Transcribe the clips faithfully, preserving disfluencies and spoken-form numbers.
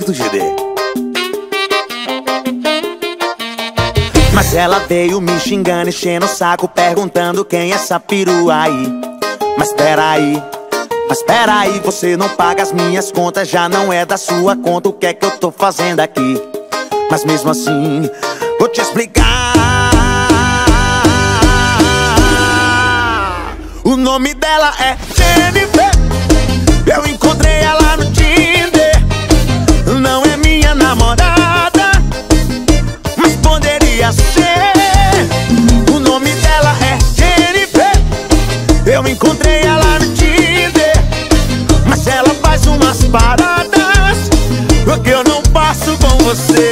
do G D. Mas ela veio me xingando, enchendo o saco, perguntando quem é essa perua aí. Mas peraí, mas peraí, você não paga as minhas contas, já não é da sua conta, o que é que eu tô fazendo aqui? Mas mesmo assim, vou te explicar. O nome dela é Jennifer, eu encontrei ela no Tinder. Não é minha namorada, mas poderia ser. O nome dela é Jennifer, eu encontrei ela no Tinder. Mas ela faz umas paradas que eu não passo com você.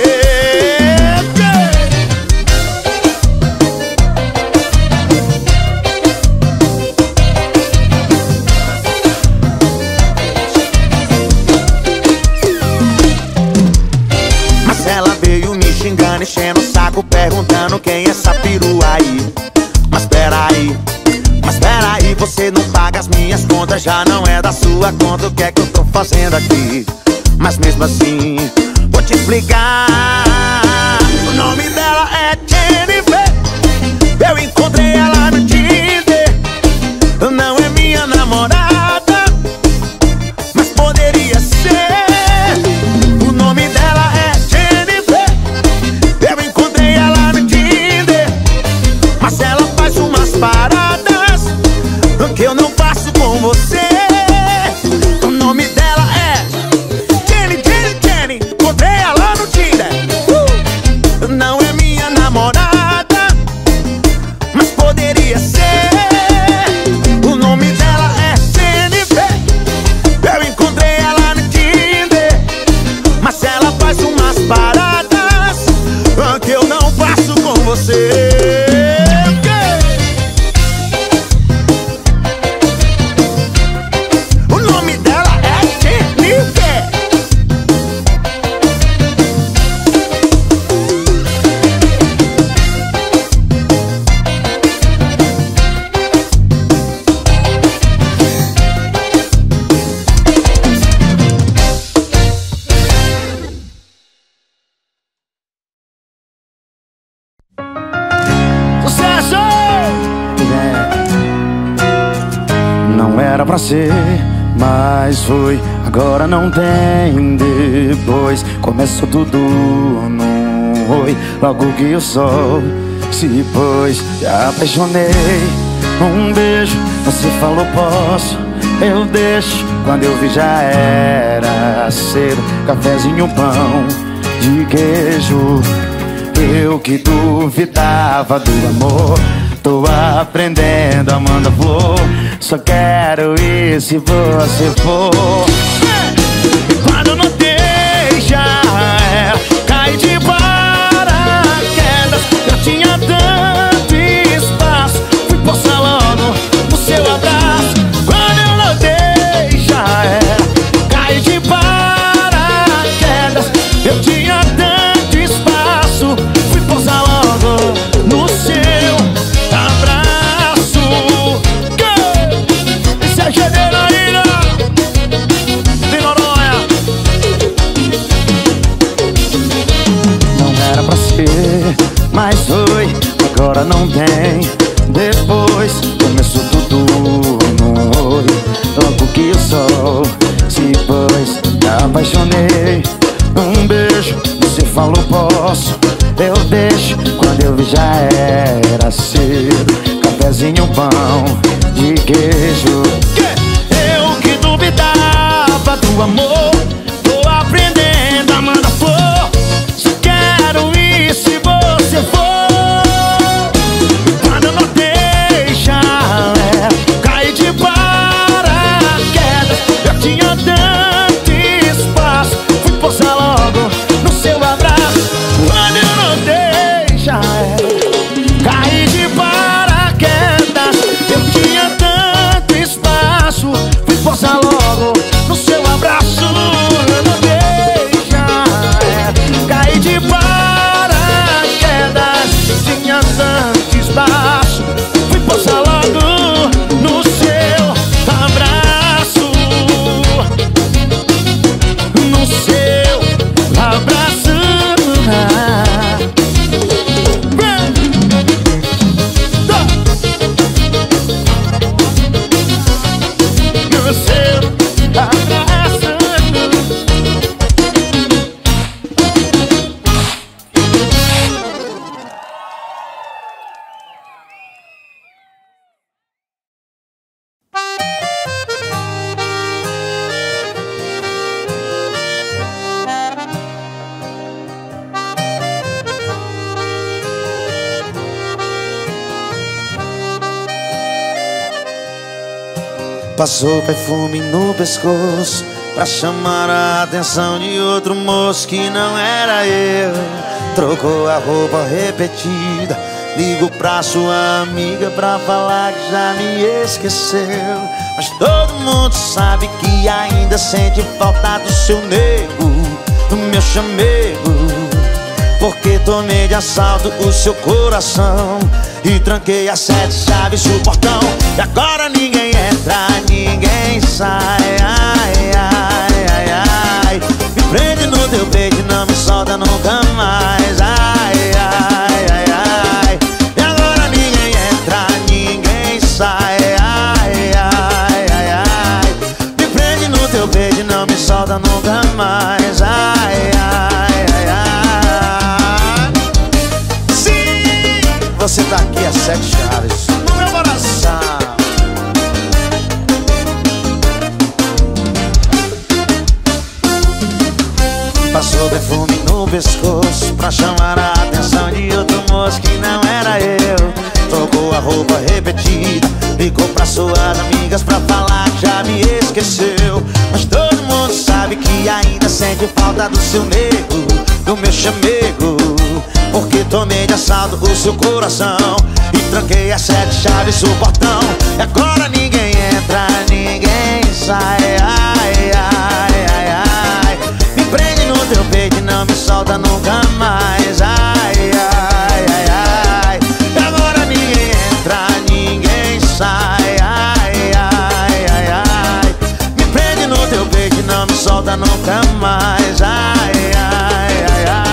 Enchendo o saco, perguntando quem é essa perua aí. Mas peraí, mas peraí, você não paga as minhas contas, já não é da sua conta, o que é que eu tô fazendo aqui? Mas mesmo assim, vou te explicar. O nome dela é Jennifer, eu encontrei ela no Tinder. Não é minha namorada, mas poderia ser. O nome dela é paradas que eu não faço com você. O nome dela é Jenny, Jenny, Jenny. Encontrei ela no Tinder. uh! Não é minha namorada, mas poderia ser. O nome dela é Jennifer, eu encontrei ela no Tinder. Mas ela faz umas paradas que eu não faço com você. Pra ser, mas foi, agora não tem depois. Começou tudo num oi, logo que o sol se pôs. Te apaixonei, um beijo, você falou posso, eu deixo. Quando eu vi já era cedo, cafezinho, pão de queijo. Eu que duvidava do amor, tô aprendendo, Amanda Flor. Só quero ir se você for. E quando eu notei já é, caí de paraquedas. Eu tinha tanto espaço, fui postar logo no seu abraço. Quando eu notei já é, caí de paraquedas. Eu tinha tanto espaço, fui postar logo no seu mas foi, agora não tem depois. Começou tudo num oi, logo que o sol se pôs. Me apaixonei, um beijo, você falou posso, eu deixo. Quando eu vi já era cedo, cafezinho, pão de queijo. Eu que duvidava do amor, tô aprendendo, Amanda Flor. Só quero ir se você for. Quando eu notei já é, caí de paraquedas. Eu tinha tanto espaço, fui posar logo no seu abraço. Quando eu notei já é, caí de paraquedas. Eu Passou perfume no pescoço pra chamar a atenção de outro moço que não era eu. Trocou a roupa repetida, ligo pra sua amiga pra falar que já me esqueceu. Mas todo mundo sabe que ainda sente falta do seu nego, do meu chamego. Porque tomei de assalto o seu coração e tranquei as sete chaves do portão. E agora ninguém entra, ninguém sai. Ai, ai, ai, ai. Me prende no teu peito e não me solta nunca mais. Ai, ai, ai, ai. E agora ninguém entra, ninguém sai. Ai, ai, ai, ai. Me prende no teu peito e não me solta nunca mais. Ai, ai, ai, ai. Você tá aqui às sete chaves no meu coração. Passou perfume no pescoço pra chamar a atenção de outro moço que não era eu. Trocou a roupa repetida, ligou pra suas amigas pra falar que já me esqueceu. Mas todo mundo sabe que ainda sente falta do seu nego, do meu chamego. Porque tomei de assalto o seu coração e tranquei as sete chaves do portão. E agora ninguém entra, ninguém sai. Ai, ai, ai, ai. Me prende no teu peito e não me solta nunca mais. Ai, ai, ai, ai. E agora ninguém entra, ninguém sai. Ai, ai, ai, ai. Me prende no teu peito e não me solta nunca mais. Ai, ai, ai, ai.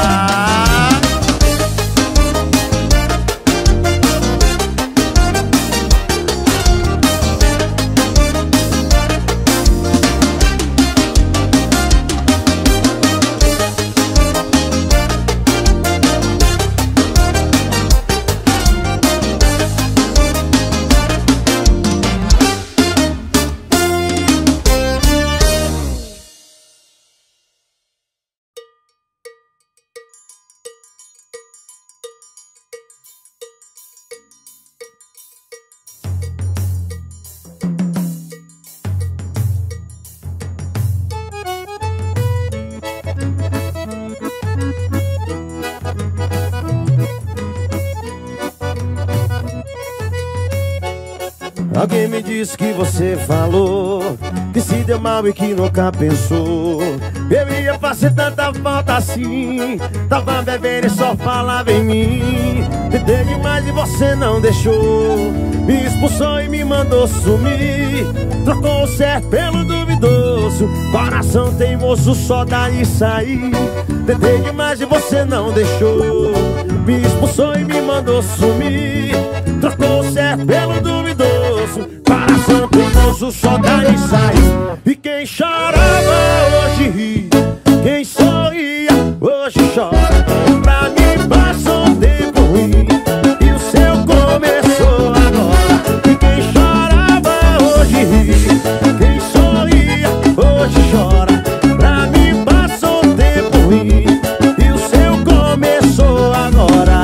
Alguém me disse que você falou que se deu mal e que nunca pensou. Eu ia fazer tanta falta assim. Tava bebendo e só falava em mim. Tentei demais e você não deixou. Me expulsou e me mandou sumir. Trocou o certo pelo duvidoso. Coração teimoso só daí sair. Tentei demais e você não deixou. Me expulsou e me mandou sumir. Trocou o certo pelo duvidoso. Coração teimoso só daí sair. E quem chorava hoje ri, quem sorria hoje chora. Pra mim passou um tempo ruim e o seu começou agora. E quem chorava hoje ri, quem sorria hoje chora. Pra mim passou um tempo ruim e o seu começou agora.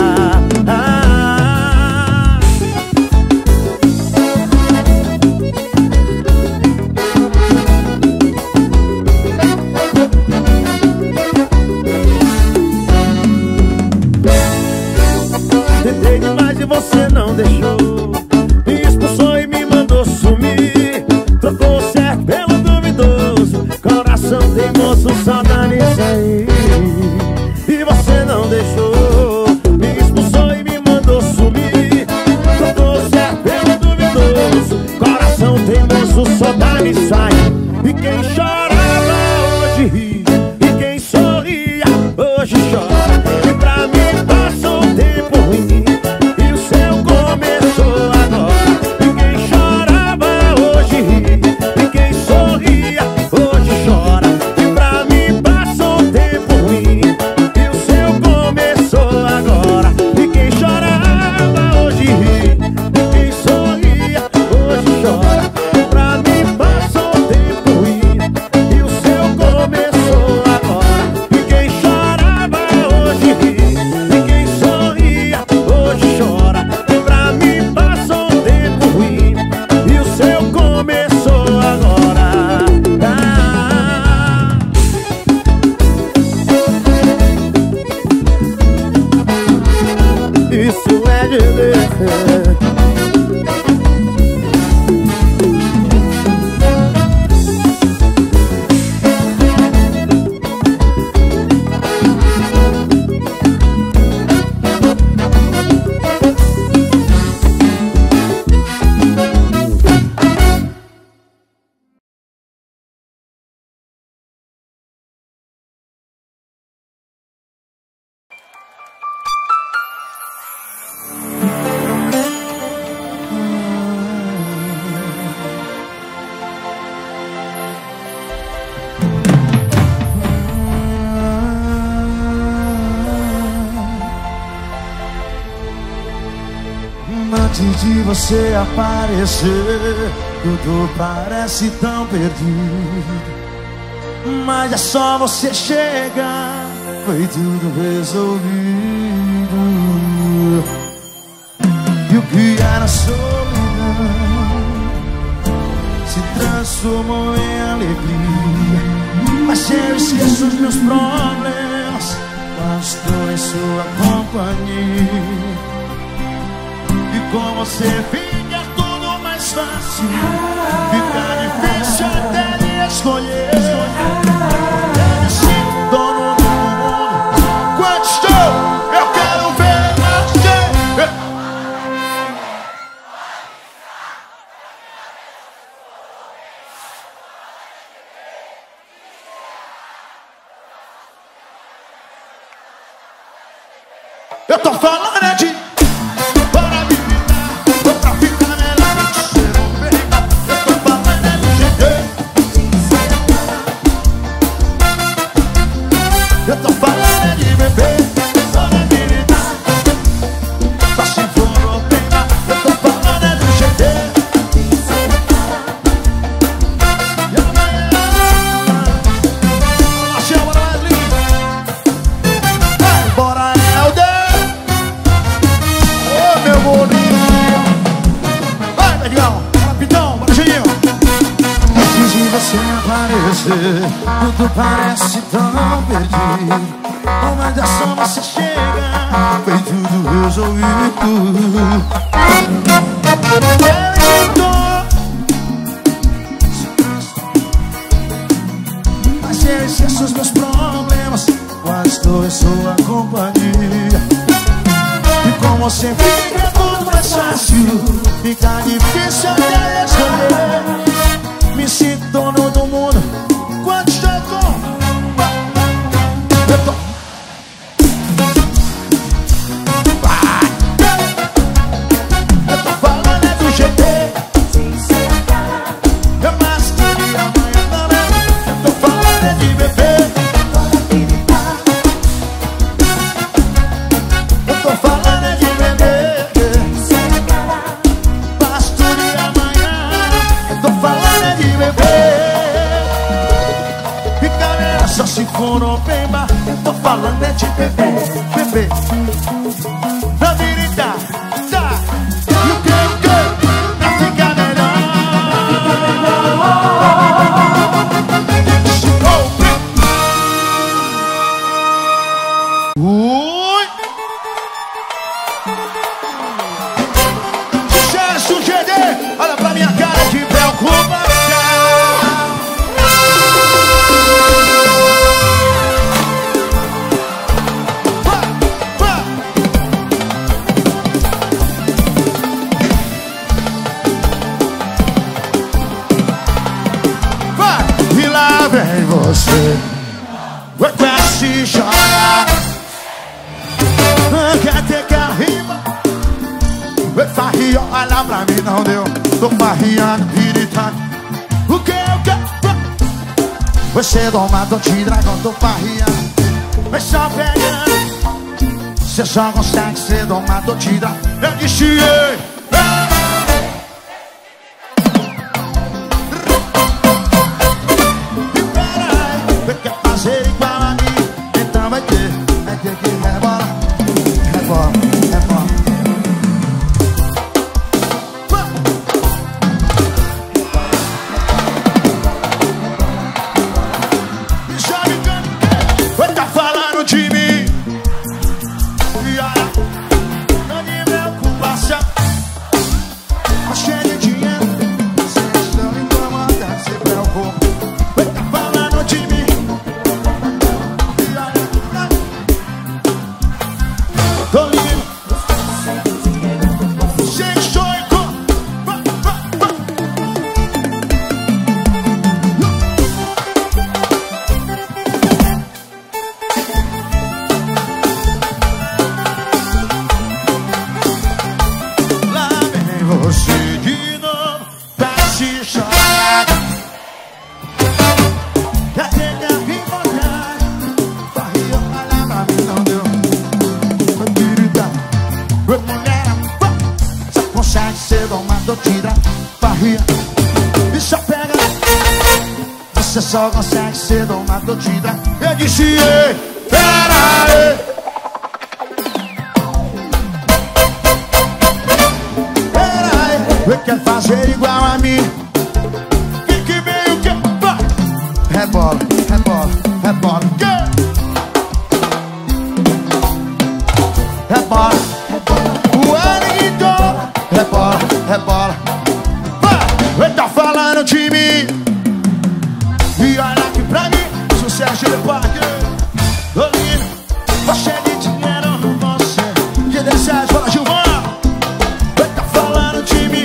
Ah. Tentei demais e você não deixou. Me expulsou e me mandou sumir. Trocou o certo pelo duvidoso. Coração teimoso só dá nisso aí. E você não deixou. Me expulsou e me mandou sumir. Trocou o certo pelo duvidoso. Coração teimoso só dá nisso aí. E quem chorava hoje ri, e quem sorria hoje chora. E pra mim passou um tempo ruim e o seu começou agora. E quem chorava hoje ri, e quem sorria hoje chora. E pra mim passou um tempo ruim e o seu começou agora. E quem chorava hoje ri, e quem sorria hoje chora. E pra mim passou um tempo ruim e o seu começou agora. E quem chorava Antes de você aparecer, tudo parece tão perdido. Mas é só você chegar, foi tudo resolvido. E o que era solidão se transformou em alegria. Mas eu esqueço os meus problemas quando estou em sua companhia. E com você fica tudo mais fácil, fica difícil até de escolher. Eu me sinto dono do mundo. Quando estou, eu quero ver nascer. Eu tô falando é de tudo parece tão perdido, mas é só você chegar, foi tudo resolvido. Mas eu esqueço os meus problemas quando estou em sua companhia. E com você fica tudo mais fácil, fica difícil até escolher. Me sinto dono do mundo quando estou com... Eu tô... Eu tô falando é do G T. Eu mais queria amanhã também. Eu tô falando é de beber. Eu tô falando é de beber. Pastor e amanhã. Eu tô falando é de beber. Só se for no bemba, tô falando é de bebê, bebê. Na virida, tá. E o que, o que? Pra ficar melhor. Ui. Sucesso, G D. Olha pra minha cara de preocupação. Vem você, vai pra se jogar. Quer ter que arriba? Vai farriar, olha pra mim, não deu. Tô farriando, piritando. O que eu quero? Você domado de dragão, tô farriando. Vai só pegando. Você só consegue ser domado de dragão. Eu disse ei. Não me preocupação. você de novo pra se chorar. Cadê minha rivalidade? Barriga, olha pra mim, não deu. Querida, mulher, só consegue ser domado, tira barriga e só pega. Você só consegue ser domado, tira. Eu disse, ei, pera aí. Quer fazer igual a mim? Quem que veio que vai? Rebola, rebola, rebola. Rebola, o anito. Rebola, rebola. Ele tá falando de mim. E olha aqui pra mim. Sucesso de parque. Dolina, você de dinheiro no você. De dezessete, fala Gilvan. Ele tá falando de mim.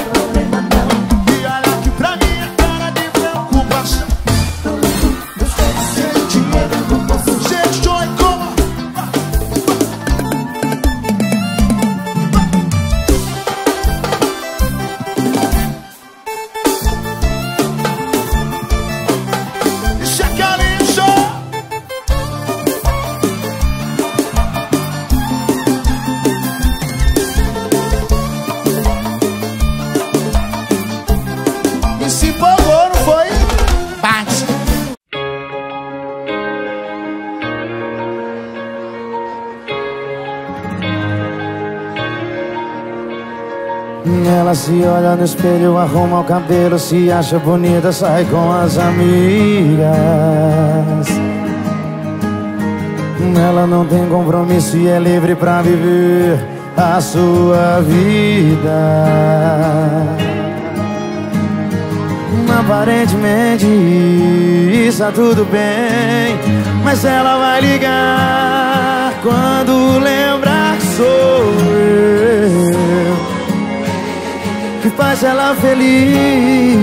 Ela se olha no espelho, arruma o cabelo, se acha bonita, sai com as amigas. Ela não tem compromisso e é livre pra viver a sua vida. Aparentemente está tudo bem, mas ela vai ligar quando lembrar que sou eu que faz ela feliz.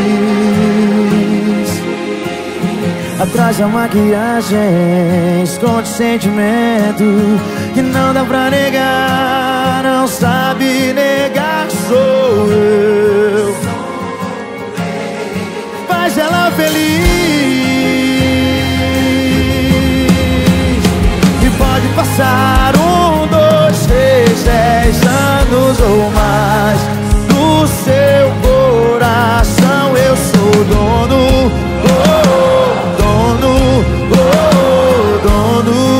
Atrás da maquiagem esconde sentimento que não dá pra negar. Não sabe negar que sou eu, faz ela feliz. E pode passar um, dois, três, dez anos ou mais. No seu coração eu sou dono, oh, dono, oh, dono.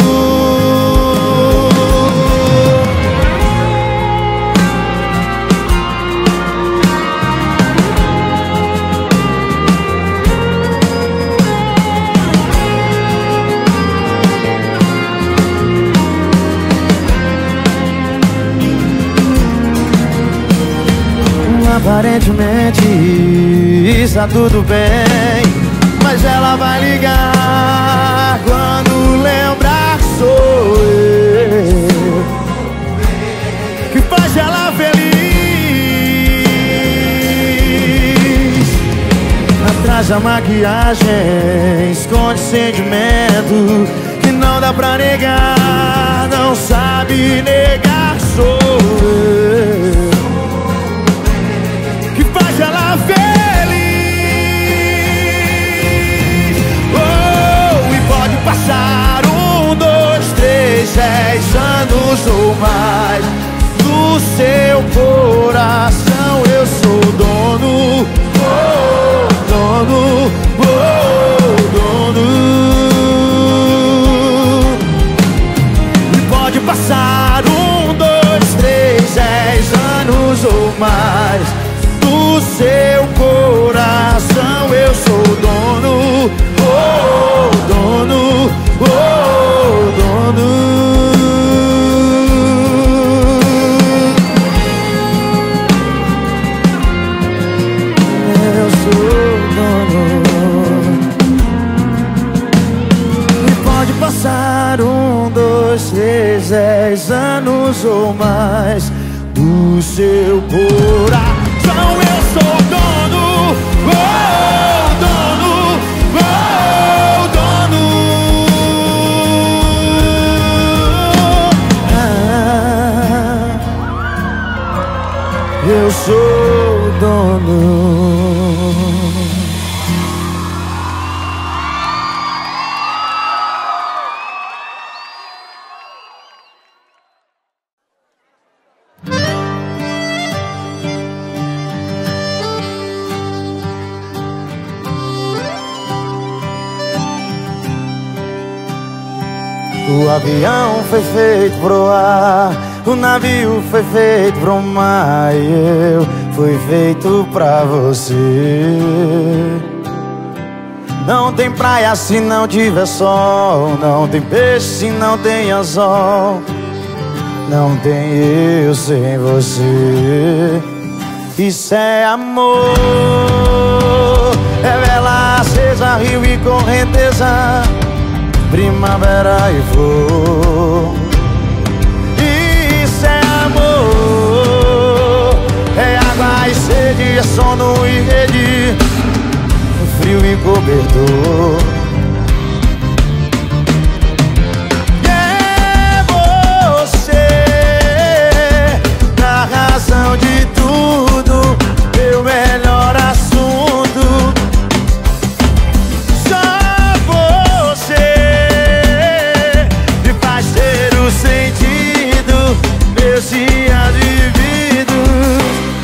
Aparentemente está tudo bem, mas ela vai ligar quando lembrar que sou eu que faz ela feliz. Atrás da maquiagem esconde sentimento que não dá pra negar. Não sabe negar que sou eu que faz ela feliz. Oh, e pode passar um, dois, três, dez anos ou mais. Do seu coração eu sou dono, oh, dono, oh, dono. E pode passar um, dois, três, dez anos ou mais. Do seu coração eu sou dono, oh, dono, oh, dono. Eu sou dono. E pode passar um, dois, três, dez anos ou mais. Do seu coração eu sou dono, oh, dono, oh, dono. Ah, O avião foi feito pro ar, o navio foi feito pro mar, e eu fui feito pra você. Não tem praia se não tiver sol, não tem peixe se não tem anzol, não tem eu sem você. Isso é amor, é vela acesa, rio e correnteza, primavera e flor. Isso é amor, é água e sede, é sono e rede, frio e cobertor. E é você a razão de tudo, meu melhor assunto. Só você me faz ter o sentido, meus dias vividos.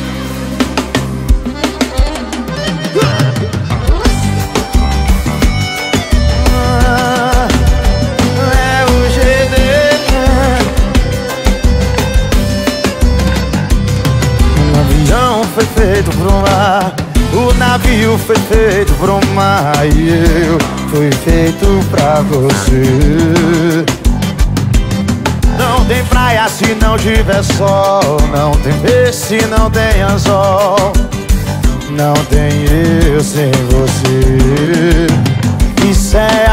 Foi feito pro mar, o navio foi feito pro mar, e eu fui feito pra você. Não tem praia se não tiver sol, não tem peixe se não tem anzol, não tem eu sem você. Isso é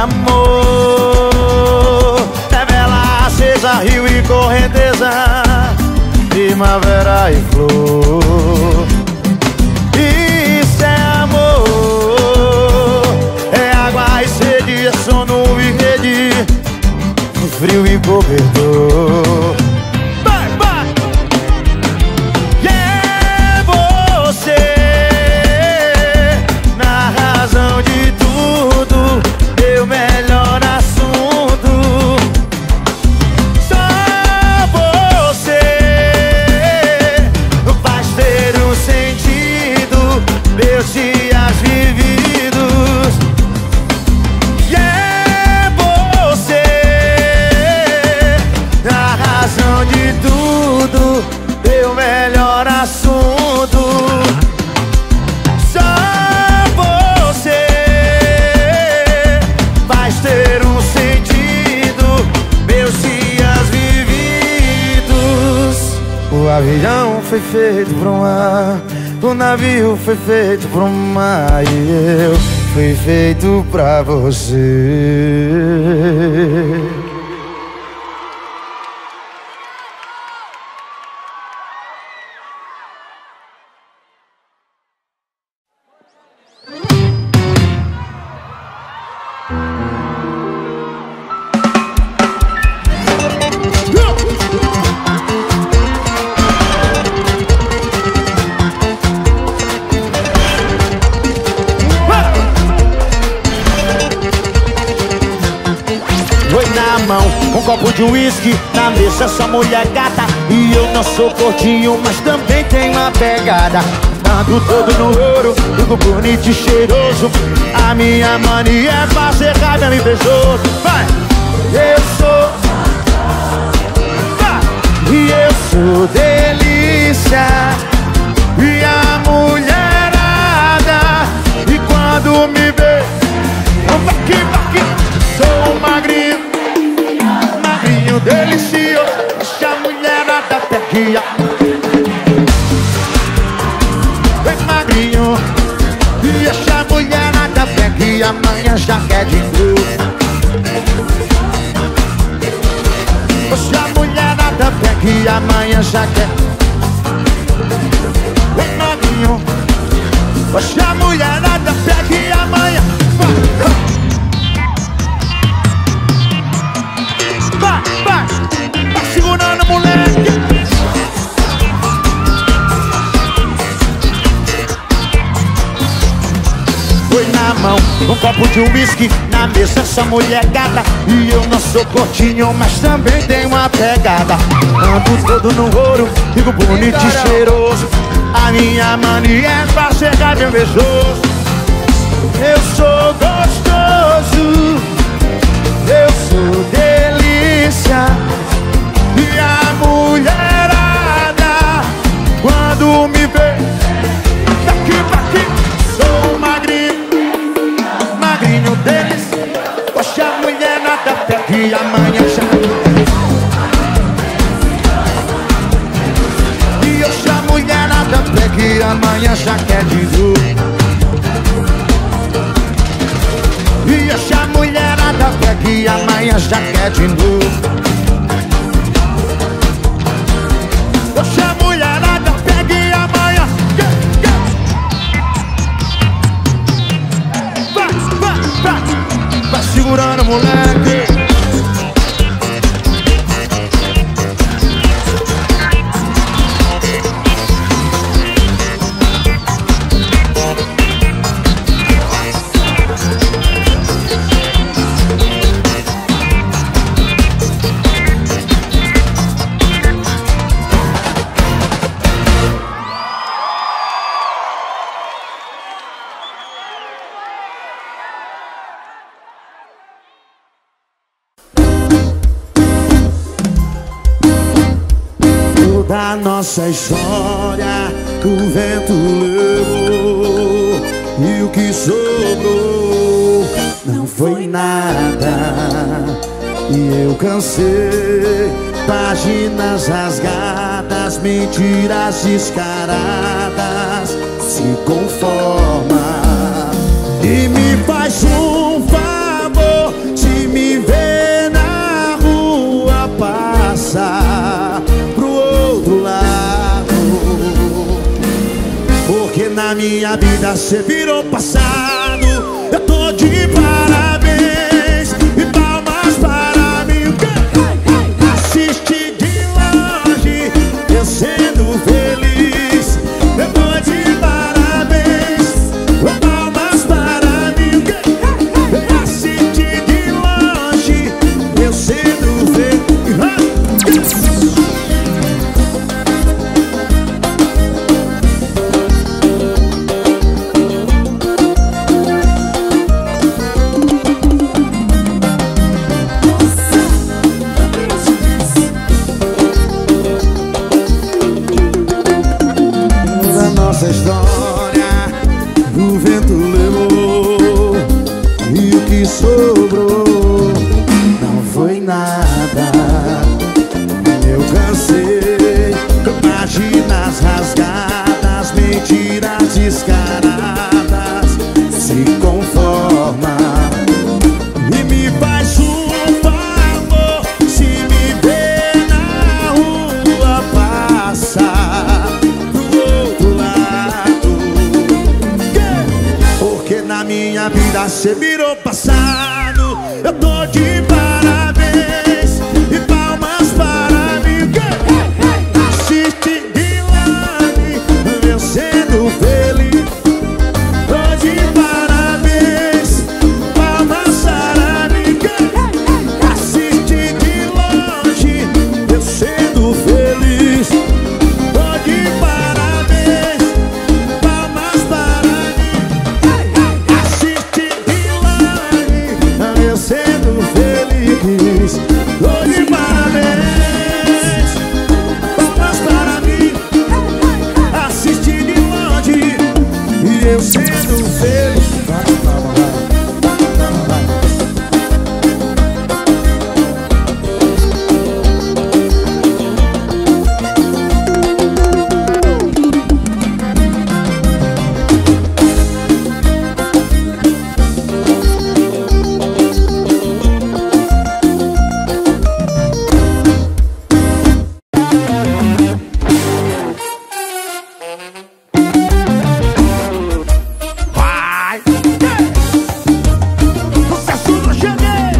amor, é vela acesa, rio e correnteza, primavera e flor. Isso é amor, é água e sede, é sono e rede, frio e cobertor. Vai, vai! E é você na razão de tudo, meu melhor assunto. Só você faz ter um sentido, meus dias vividos. E é você a razão de tudo, meu melhor assunto. Só você faz ter um sentido, meus dias vividos. O avião foi feito pro ar, o navio foi feito pro mar, e eu fui feito pra você. Um copo de uísque na mesa, essa mulher gata. E eu não sou gordinho, mas também tenho uma pegada. Ando todo no ouro, fico bonito e cheiroso. A minha mania é fazer raiva invejoso. Vai! Eu sou... Vai! E eu sou delícia, e a mulherada, e quando me vê, vai que, vai que, sou um magrinho, delicioso, deixa a mulherada peguia. Vem magrinho, deixa a mulherada peguia, amanhã já quer de novo. Deixa a mulherada peguia, amanhã já quer. Vem magrinho, deixa a mulherada peguia, amanhã. Segurando, moleque. Foi na mão, um copo de uísque na mesa, essa mulher gata. E eu não sou curtinho, mas também tenho uma pegada. Ando todo no ouro, fico bonito e cheiroso. A minha mania é pra chegar bem beijoso. Eu sou gostoso, eu sou delícia, que amanhã já... E eu chamo a mulherada até que amanhã já quer de novo. E eu chamo a mulherada até que amanhã já quer de novo. Eu chamo a mulherada até que amanhã... Vai, vai, vai. Vai segurando, moleque. Da nossa história o vento levou, e o que sobrou não foi nada. E eu cansei, páginas rasgadas, mentiras descaradas. Se conforma e me faz um favor, se me vê na rua passar pro outro lado, porque na minha vida cê virou passado. Eu tô de parabéns e palmas para mim. Assiste de longe eu sendo feliz. Eu tô de parabéns e palmas para mim. Assiste de longe eu sendo feliz. Nossa história o vento levou, e o que sobrou não foi nada. Eu cansei, páginas rasgadas, mentiras descaradas. Se conforma e me faz um favor, se me vê na rua passar pro outro lado, porque na minha vida cê virou passado. Eu tô de parabéns e palmas para mim. Assiste de longe eu sendo feliz. Tô de parabéns, palmas para mim. Assiste de longe eu sendo feliz. Tô de parabéns, palmas para mim. Assiste de longe eu sendo feliz. Tô de parabéns, palmas para mim. Assiste de longe e eu sendo feliz. Vai! Sucesso do Xandê!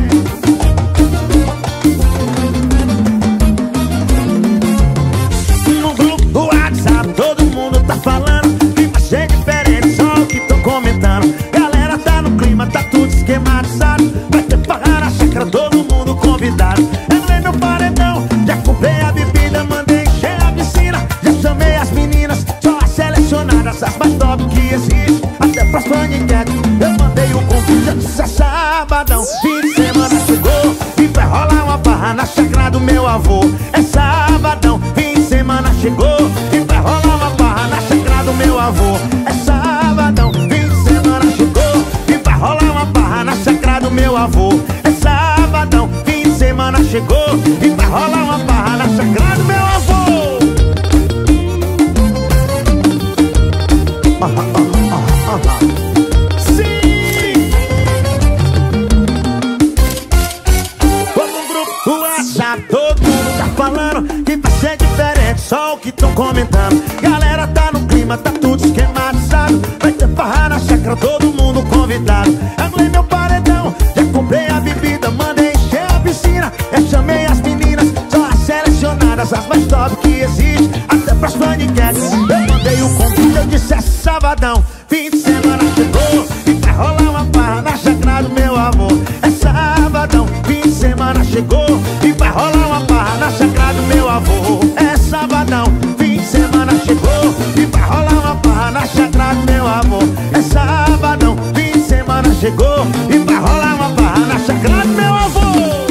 No grupo do WhatsApp todo mundo tá falando, clima cheio diferente, só o que tão comentando. Galera tá no clima, tá tudo esquematizado. Vai ter farra na chácara, todo mundo convidado. Entrei no paredão, já comprei a bebida, mandei encher a piscina. Já chamei as meninas, só as selecionadas, as mais top que existe, até pras paniquetes. Eu mandei o convite, eu disse é sabadão, fim de semana chegou e vai rolar uma barra na chácara do meu avô. É sabadão, fim de semana chegou e vai rolar uma barra na chácara do meu avô. É sabadão, fim de semana chegou e vai rolar uma barra na chácara do meu avô. É sabadão, fim de chegou e vai rolar uma barra na chácara do meu avô. Ah, ah, ah, ah, ah. Sim! Vamos no grupo WhatsApp, todo mundo tá falando que vai ser diferente, só o que tão comentando. Galera tá no clima, tá tudo esquematizado. Vai ter farra na chácara, todo mundo convidado. Armei meu paredão, já comprei a bebida, mandei encher a piscina. Eu chamei as meninas, só as selecionadas, as mais top que existe, até pras paniquetes. Eu mandei o convite, eu disse é sabadão, fim de semana chegou e vai rolar uma barra na chácara do meu avô. É sabadão, fim de semana chegou e vai rolar uma barra na chácara do meu avô. É sabadão, fim de semana chegou e vai rolar uma barra na chácara do meu avô. É sabadão, fim de semana chegou e vai rolar uma barra na chácara do meu avô.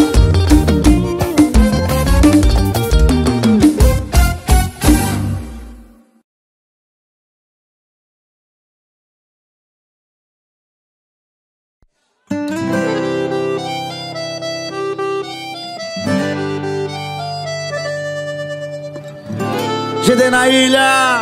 G D na ilha.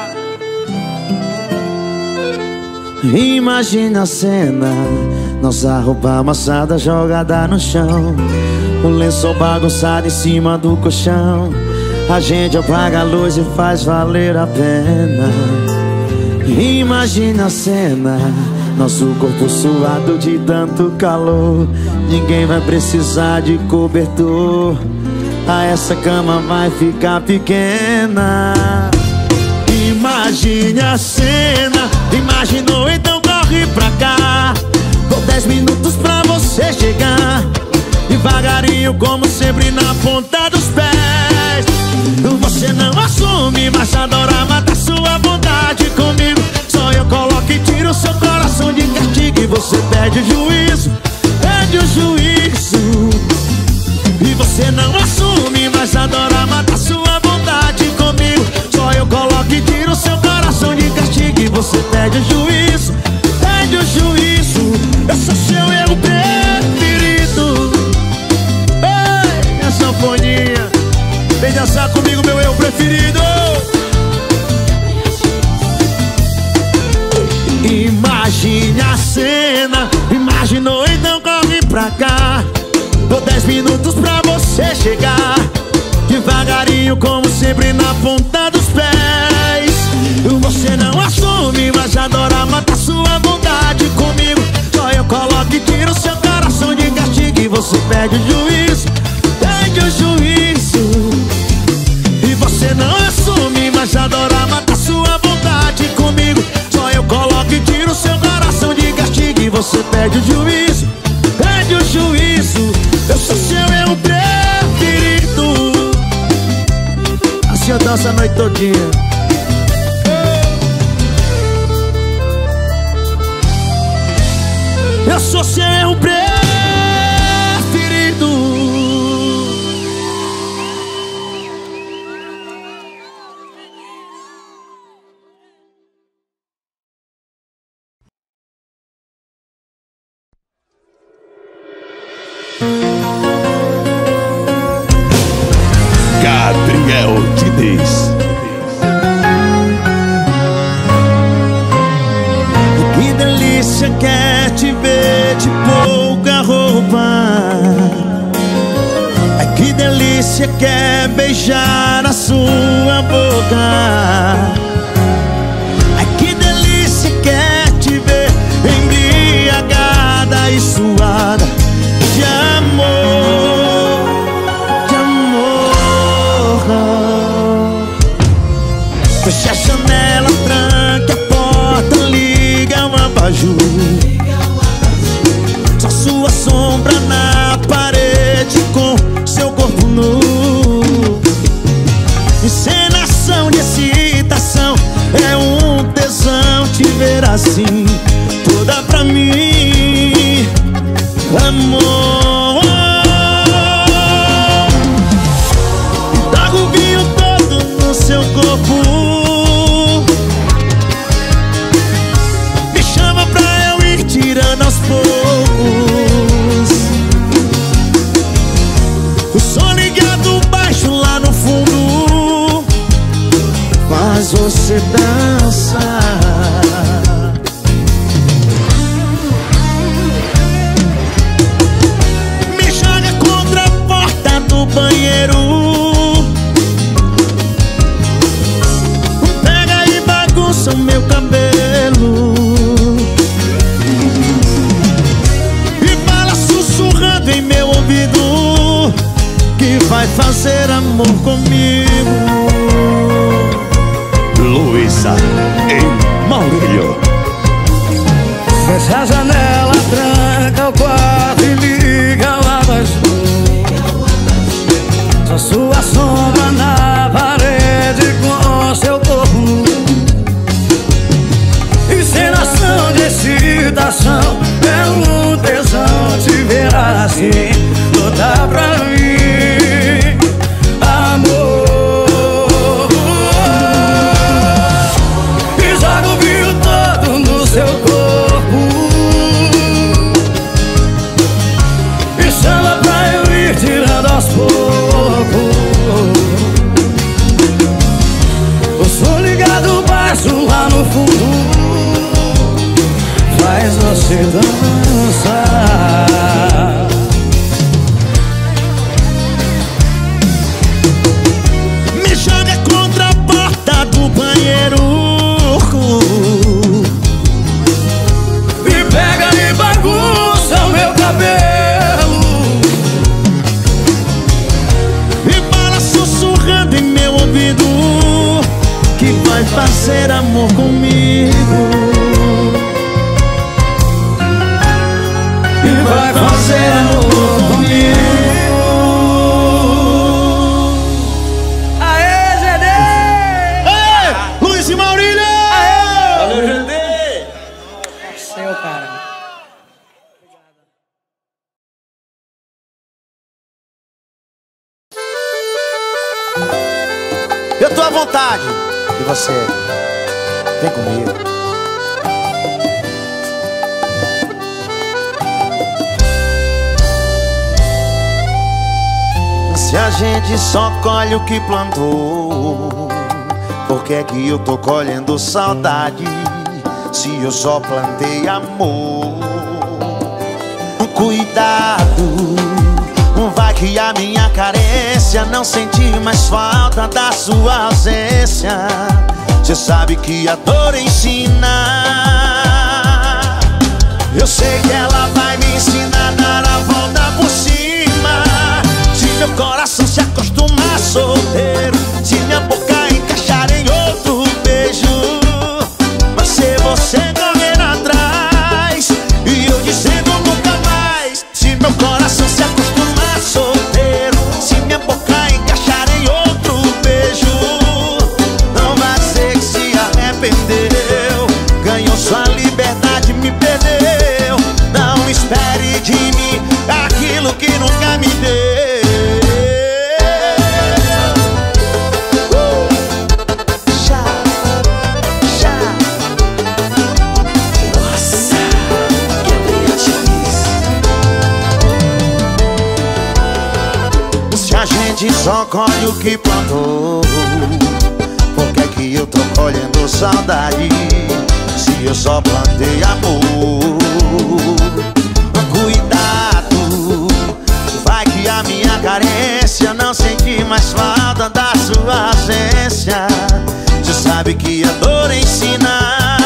Imagina a cena, nossa roupa amassada jogada no chão, o lençol bagunçado em cima do colchão. A gente apaga a luz e faz valer a pena. Imagina a cena, nosso corpo suado de tanto calor. Ninguém vai precisar de cobertor, a essa cama vai ficar pequena. Imagine a cena, imaginou, então corre pra cá. Dou dez minutos pra você chegar, devagarinho como sempre na ponta dos pés. Você não assume, mas adora matar sua vontade comigo. Só eu coloco e tiro seu coração de castigo e você perde o juízo, perde o juízo. E você não assume, mas adora matar sua vontade comigo. Só eu coloco e tiro seu coração de castigo e você perde o juízo, perde o juízo. Eu sou seu erro preferido. Ei, minha sanfoninha, vem dançar comigo, meu erro preferido. Imagine a cena, imaginou, então corre pra cá. Dou dez minutos pra você chegar, devagarinho como sempre na ponta dos pés. Você não assume, mas adora matar sua vontade comigo. Só eu coloco e tiro seu coração de castigo e você perde o juízo, perde o juízo. E você não assume, mas adora matar sua vontade comigo. Só eu coloco e tiro seu coração de castigo e você perde o juízo, perde o juízo. Eu sou seu erro preferido. Assim eu danço a noite todinha. Eu sou seu erro preferido. Gabriel Diniz. Que delícia que é te ver de pouca roupa. Ai, que delícia que é beijar a sua boca. Ai, que delícia que é te ver embriagada e suada de amor, de amor. Feche a janela, tranque a porta, liga um abajur. Só sua sombra na parede com seu corpo nu. Encenação de excitação faz você dançar. Me joga contra a porta do banheiro, pega e bagunça o meu cabelo e fala sussurrando em meu ouvido que vai fazer amor comigo. Luísa e Maurílio. Fecha a janela, tranca o quarto e liga a lava. Só sua sombra na parede com seu corpo nu. Encenação de excitação, é um tesão te ver assim. Não dá pra mim, amor. E joga o vinho todo no seu corpo e chama pra eu ir tirando aos poucos. O som ligado baixo lá no fundo faz você dançar. Me joga contra a porta do banheiro E pega e bagunça o meu cabelo e fala sussurrando em meu ouvido que vai fazer amor comigo. e vai fazer amor comigo. Aê, G D! Ei, Luiz e Maurílio! Valeu, G D! Seu cara. Eu tô à vontade. E você? Vem comigo. Se a gente só colhe o que plantou, por que é que eu tô colhendo saudade? Se eu só plantei amor. Cuidado, vai que a minha carência não sentir mais falta da sua ausência. Cê sabe que a dor ensina. Eu sei que ela vai me ensinar a dar a volta por cima. Se meu coração se acostumar solteiro, se minha boca encaixar em outro beijo, vai ser você correndo atrás e eu dizendo nunca mais. Se meu coração se acostumar solteiro, se minha boca encaixar em outro beijo, não vai ser que se arrependeu, ganhou sua liberdade, me perdeu. Não espere de mim aquilo que nunca me deu. Só colhe o que plantou, por que é que eu tô colhendo saudade? Se eu só plantei amor. Cuidado, vai que a minha carência não sentir mais falta da sua ausência. Você sabe que a dor ensina.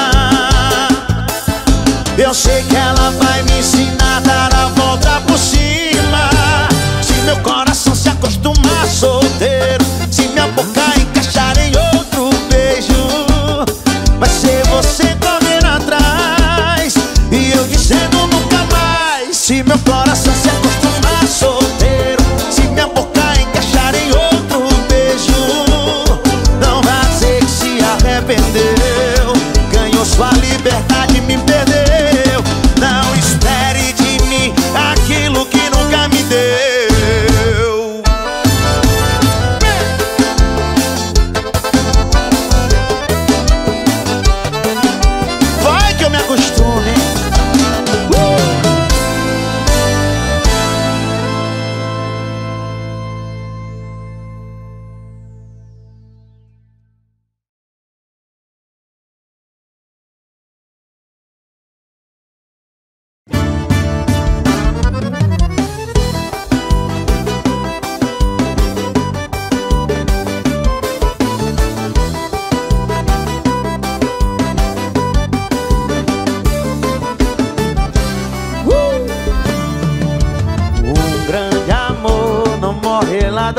Eu sei que ela vai me ensinar a dar a volta por cima. Se meu coração se acostumar solteiro, se minha boca encaixar em outro beijo, vai ser você correndo atrás e eu dizendo nunca mais. Se meu coração se acostumar solteiro, se minha boca encaixar em outro beijo, não vai ser que se arrependeu,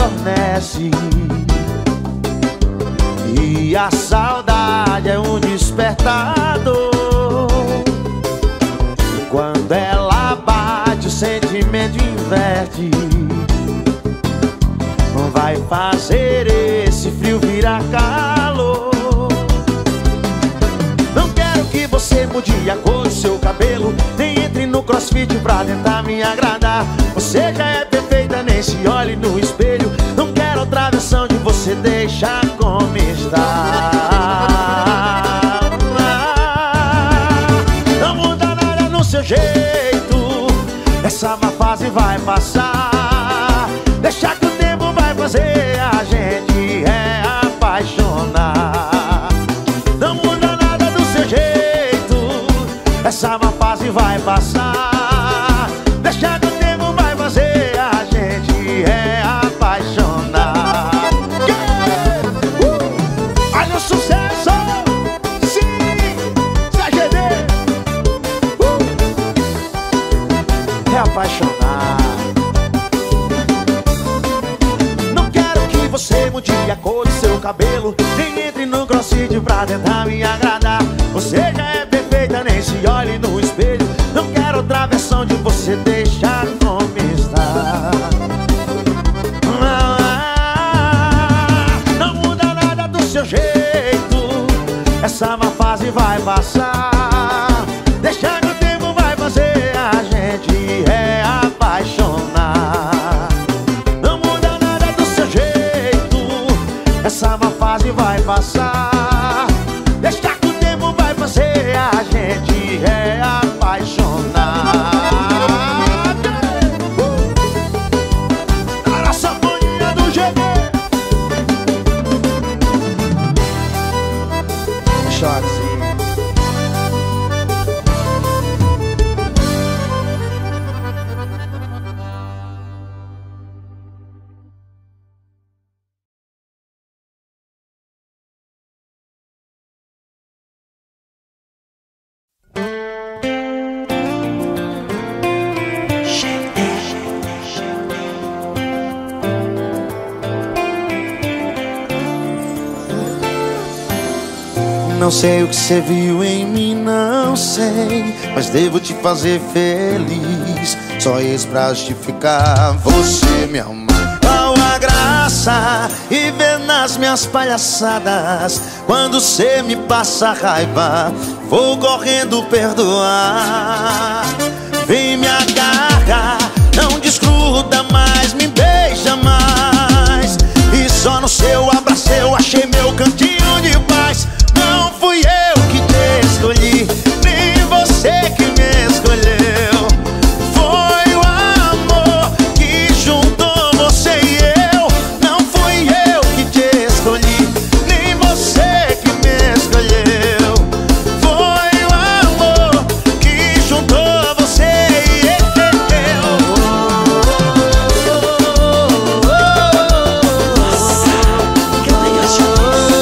adormece e a saudade é um despertador. Quando ela bate, o sentimento inverte. Vai fazer esse frio virar calor. Não quero que você mude a cor do seu cabelo, nem entre no crossfit pra tentar me agradar. Você já é perfeita, nem se olhe no espelho. Não quero outra versão de você, deixa como está. Não muda nada no seu jeito, essa má fase vai passar. Deixa que o tempo vai fazer a gente reapaixonar. Não muda nada do seu jeito, essa má fase vai passar. Deixa que o tempo vai fazer a gente reapaixonar. Yeah! Uh! Olha o sucesso! Sim! C G D! Uh! Reapaixonar. Você mude a cor do seu cabelo, nem entre no crossfit pra tentar me agradar. Você já é perfeita, nem se olhe no espelho. Não quero outra versão de você, deixa como está. Não muda nada do seu jeito, essa má fase vai passar. Deixa que o tempo vai fazer a gente reapaixonar. Essa má fase vai passar. Deixa que o tempo vai fazer a gente reapaixonar. uh! Cara, sanfoninha do G D. Shotzinho. Não sei o que você viu em mim, não sei, mas devo te fazer feliz. Só isso pra justificar você me amar. Qual a graça e ver nas minhas palhaçadas. Quando você me passa raiva, vou correndo perdoar. Vem me agarra, não desgruda mais, me beija mais. E só no seu abraço eu achei meu cantinho de paz. Não fui eu que te escolhi, nem você que me escolheu. Foi o amor que juntou você e eu. Não fui eu que te escolhi, nem você que me escolheu. Foi o amor que juntou você e eu. Nossa, que legal.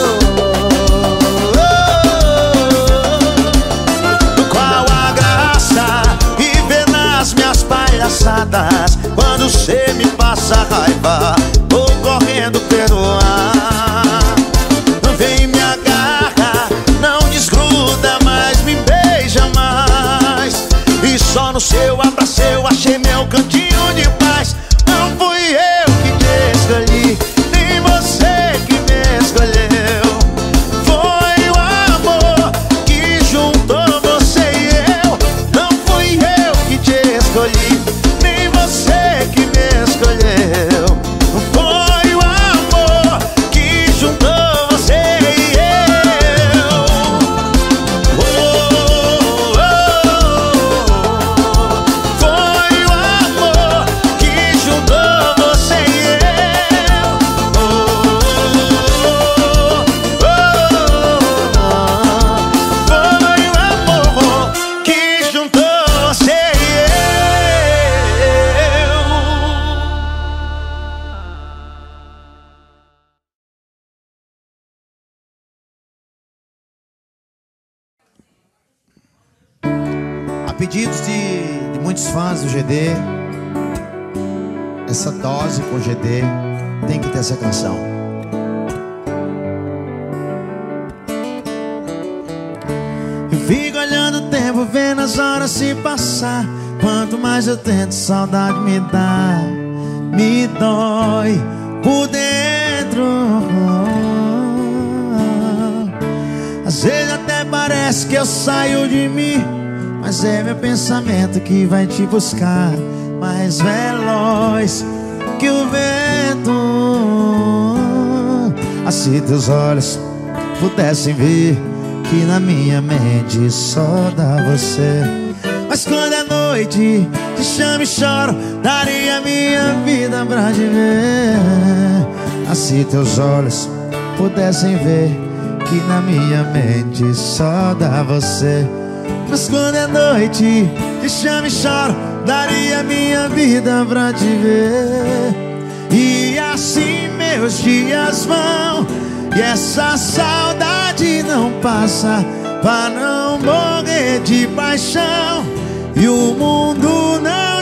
Quando você me passa raiva, vou correndo perdoar. Vem me agarra, não desgruda mais, me beija mais. E só no seu abraço eu achei meu cantinho de paz. Não fui eu que te escolhi, nem você que me escolheu. Foi o amor que juntou você e eu. Não fui eu que te escolhi, que me escolheu. Foi o amor que juntou você e eu. Oh, oh, oh. Foi o amor que juntou você e eu. Oh, oh, oh. Foi o amor que juntou você e pedidos de, de muitos fãs do G D, essa dose com o G D, Tem que ter essa canção. Eu fico olhando o tempo, vendo as horas se passar. Quanto mais eu tento, saudade me dá, me dói por dentro. Às vezes até parece que eu saio de mim, mas é meu pensamento que vai te buscar, mais veloz que o vento. Assim se teus olhos pudessem ver que na minha mente só dá você. Mas quando é noite, te chamo e choro, daria minha vida pra te ver. Assim teus olhos pudessem ver que na minha mente só dá você. Mas quando é noite, te chamo e choro, daria minha vida pra te ver. E assim meus dias vão, e essa saudade não passa, pra não morrer de paixão e o mundo não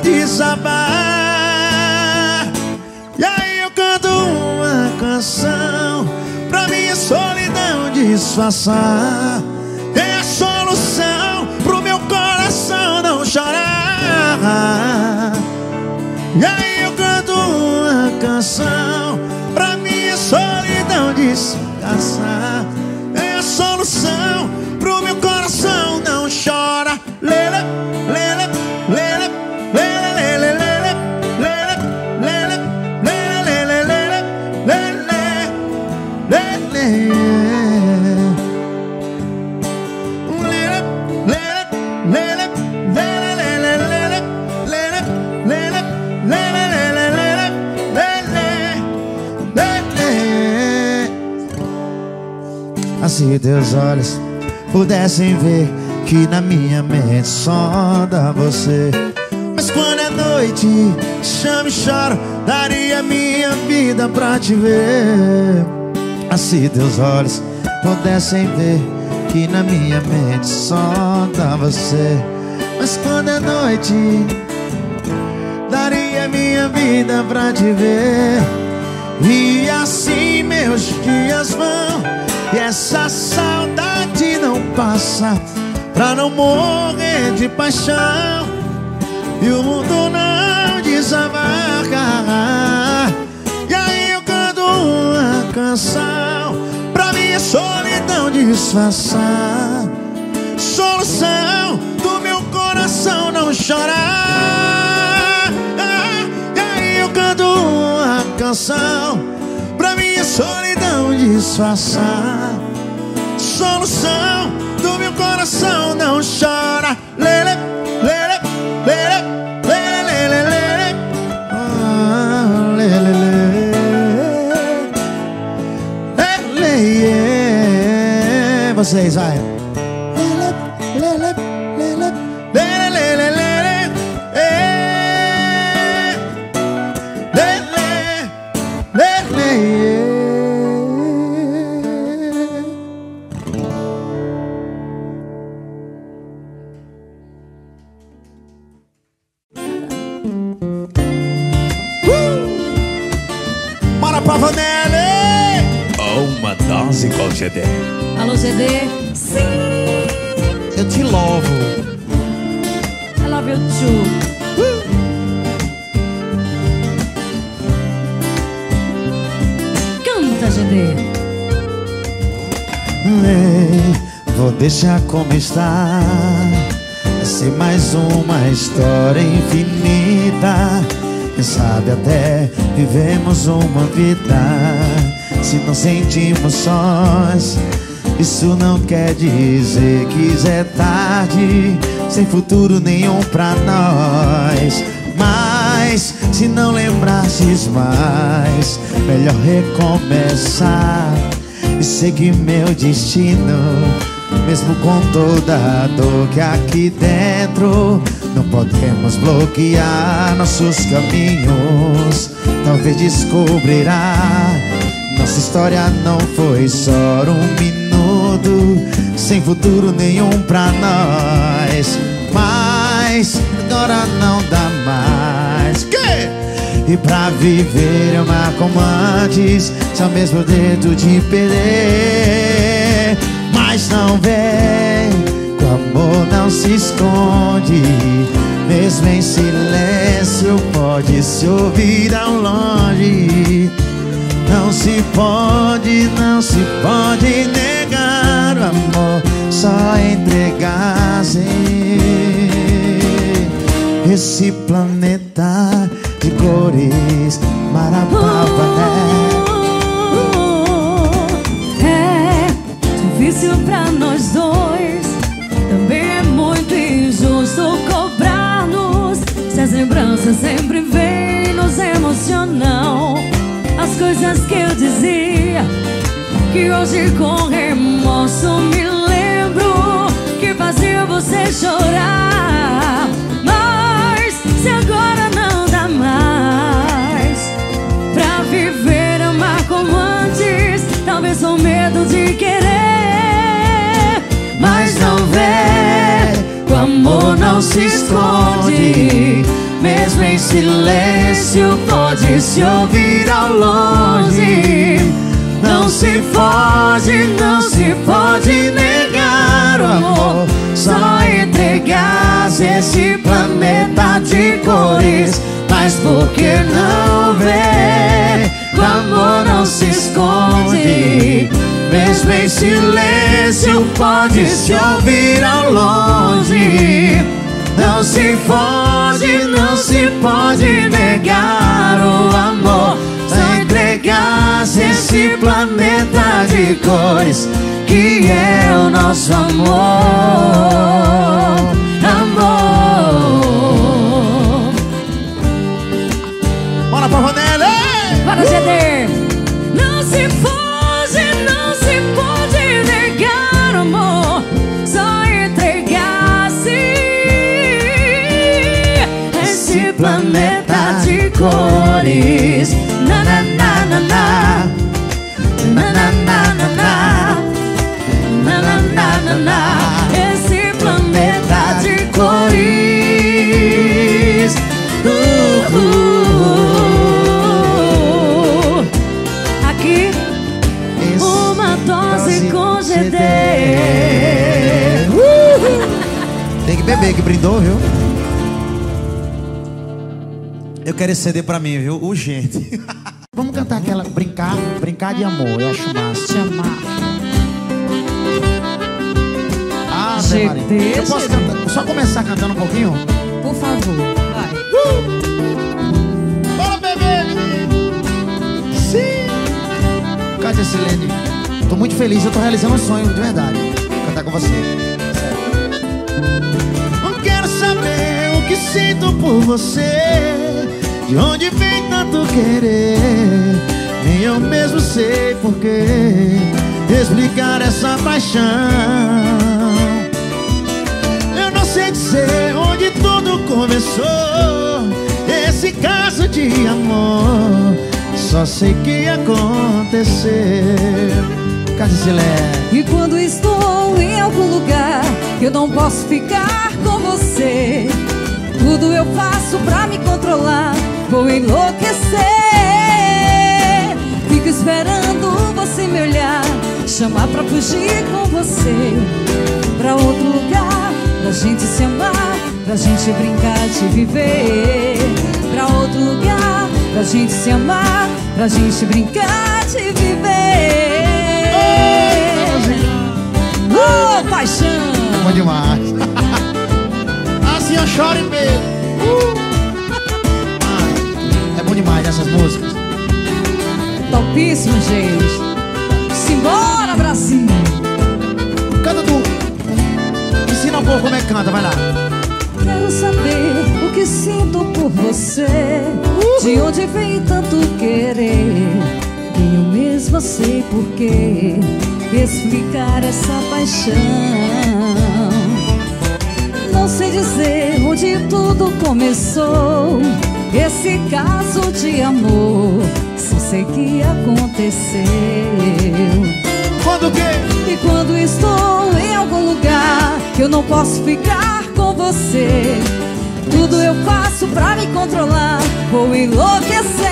desabar. E aí eu canto uma canção pra minha solidão disfarçar. É a solução pro meu coração não chorar. E aí eu canto uma canção pra minha solidão disfarçar. É a solução pro meu coração não chora. Lele, lele, lele, lele, lele, lele, lele, lele, lele, lele, lele, se teus olhos pudessem ver que na minha mente só dá você. Mas quando é noite, chamo e choro, daria minha vida pra te ver. Assim teus olhos pudessem ver que na minha mente só dá você. Mas quando é noite, daria minha vida pra te ver. E assim meus dias vão, e essa saudade não passa, pra não morrer de paixão e o mundo não desabar. E aí eu canto uma canção pra minha solidão disfarçar. Solução do meu coração não chorar. E aí eu canto uma canção pra minha solidão disfarçar. Solução do meu coração não chora. Lele, lele, lele, lele, lele, lele, ah, lele, lele, lele. Vocês, vai. Lele, lele, lele, lele, lele, lele, lele, lele. Uma dose com o G D. Alô, G D? Sim! Eu te louvo. I love you too. Uh! Canta, G D. Ei, vou deixar como está. Vai ser mais uma história infinita. Quem sabe até vivemos uma vida. Se não sentimos sós, isso não quer dizer que é tarde, sem futuro nenhum pra nós. Mas se não lembrasses mais, melhor recomeçar e seguir meu destino. Mesmo com toda a dor que aqui dentro, não podemos bloquear nossos caminhos. Talvez descobrirá, nossa história não foi só um minuto, sem futuro nenhum pra nós. Mas agora não dá mais. Que? E pra viver eu marco como antes, só mesmo dedo de perder. Mas não vem, que o amor não se esconde, mesmo em silêncio pode se ouvir ao longe. Não se pode, não se pode negar o amor, só entregar-se. Esse planeta de cores, Marapavané. É difícil pra nós dois, também é muito injusto cobrar-nos, se as lembranças sempre vêm nos emocionam. As coisas que eu dizia, que hoje com remorso me lembro, que fazia você chorar. Mas se agora não dá mais pra viver, amar como antes, talvez com medo de querer. Mas não vê, o amor não se esconde, mesmo em silêncio pode se ouvir ao longe. Não se pode, não se pode negar o amor, só entregar-se esse planeta de cores. Mas por que não vê, o amor não se esconde, mesmo em silêncio pode se ouvir ao longe. Não se pode, não se pode negar o amor, só entregar-se esse planeta de cores, que é o nosso amor. Amor. Bora pra Vanelli! Para G D. Não se pode, não se pode negar o amor, só entregar-se esse planeta de cores. Na na na na na, na na na na na, na na na na na. Esse planeta de cores. Uh, uh, uh. Aqui uma dose com G D. Uh. Tem que beber, que brindou, viu? Eu quero esse C D pra mim, viu? Urgente. Vamos cantar aquela Brincar, Brincar de Amor, eu acho massa. Te amar. Ah, G D, Maria. Eu posso G D. cantar, só começar cantando um pouquinho? Por favor, vai. Bora beber, menino! Sim! Cadê Silene? Tô muito feliz, eu tô realizando um sonho, de verdade. Cantar com você. Não quero saber o que sinto por você, de onde vem tanto querer, nem eu mesmo sei porquê explicar essa paixão. Eu não sei dizer onde tudo começou, esse caso de amor, só sei que aconteceu. Cadê Silene? E quando estou em algum lugar que eu não posso ficar com você, tudo eu faço pra me controlar, vou enlouquecer. Fico esperando você me olhar, chamar pra fugir com você pra outro lugar, pra gente se amar, pra gente brincar de viver. Pra outro lugar, pra gente se amar, pra gente brincar de viver. Oh, paixão! Bom demais. Assim eu choro em medo. Uh. Ah, é bom demais essas músicas. Topíssimo, gente. Simbora, Brasil! Canta tu. Ensina um pouco como é que canta, vai lá. Quero saber o que sinto por você, de onde vem tanto querer, e eu mesma sei porquê explicar essa paixão. Não sei dizer onde tudo começou, esse caso de amor, só sei que aconteceu. Quando o quê? E quando estou em algum lugar que eu não posso ficar com você, Tudo eu faço pra me controlar, vou enlouquecer.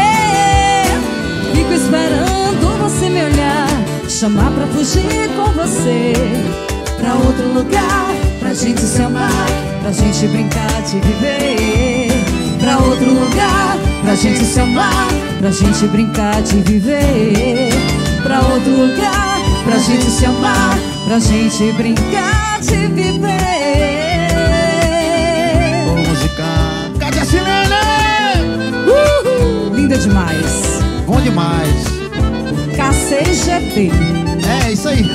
Fico esperando você me olhar, chamar pra fugir com você, pra outro lugar, pra gente se amar, pra gente brincar de viver. Pra outro lugar, pra gente se amar, pra gente brincar de viver. Pra outro lugar, pra gente se amar, pra gente brincar de viver. Ô, música. Cadê a Silene? Uhul. Linda demais. Bom demais. K C G D. É, isso aí.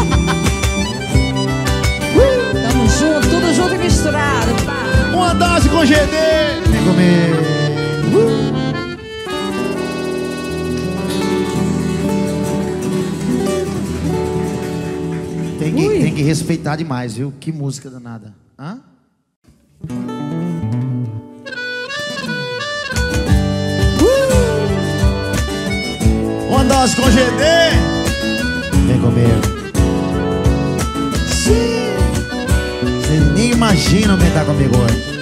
Tamo junto, tudo junto e misturado, pá. Uma dose com G D. Vem comer. Uh. Tem que, tem que respeitar demais, viu? Que música danada. Hã? Uh. Uma dose com G D. Vem comer. Vocês nem imaginam quem tá comigo hoje.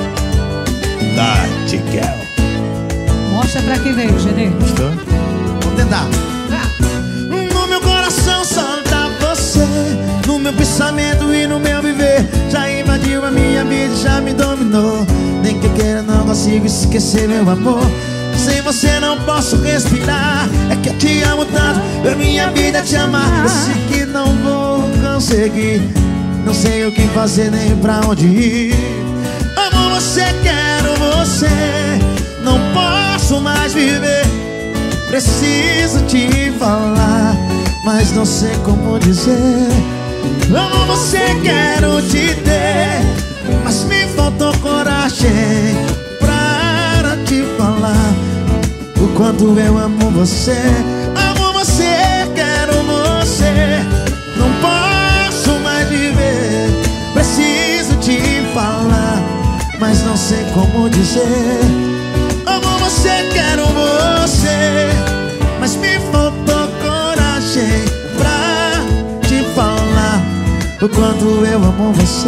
Tatiquel. Mostra pra quem veio, G D. Gostou? Vamos tentar. No meu coração só tá você, no meu pensamento e no meu viver. Já invadiu a minha vida, já me dominou. Nem que eu queira não consigo esquecer meu amor. Sem você não posso respirar. É que eu te amo tanto, a minha vida é te amar. Eu sei que não vou conseguir, não sei o que fazer nem pra onde ir. Amo você, quero você, não posso mais viver. Preciso te falar, mas não sei como dizer. Amo você, quero te ter, mas me faltou coragem pra te falar o quanto eu amo você. Amo você, quero você, não posso mais viver. Preciso te falar, mas não sei como dizer. Amo você, quero você, mas me faltou coragem pra te falar o quanto eu amo você.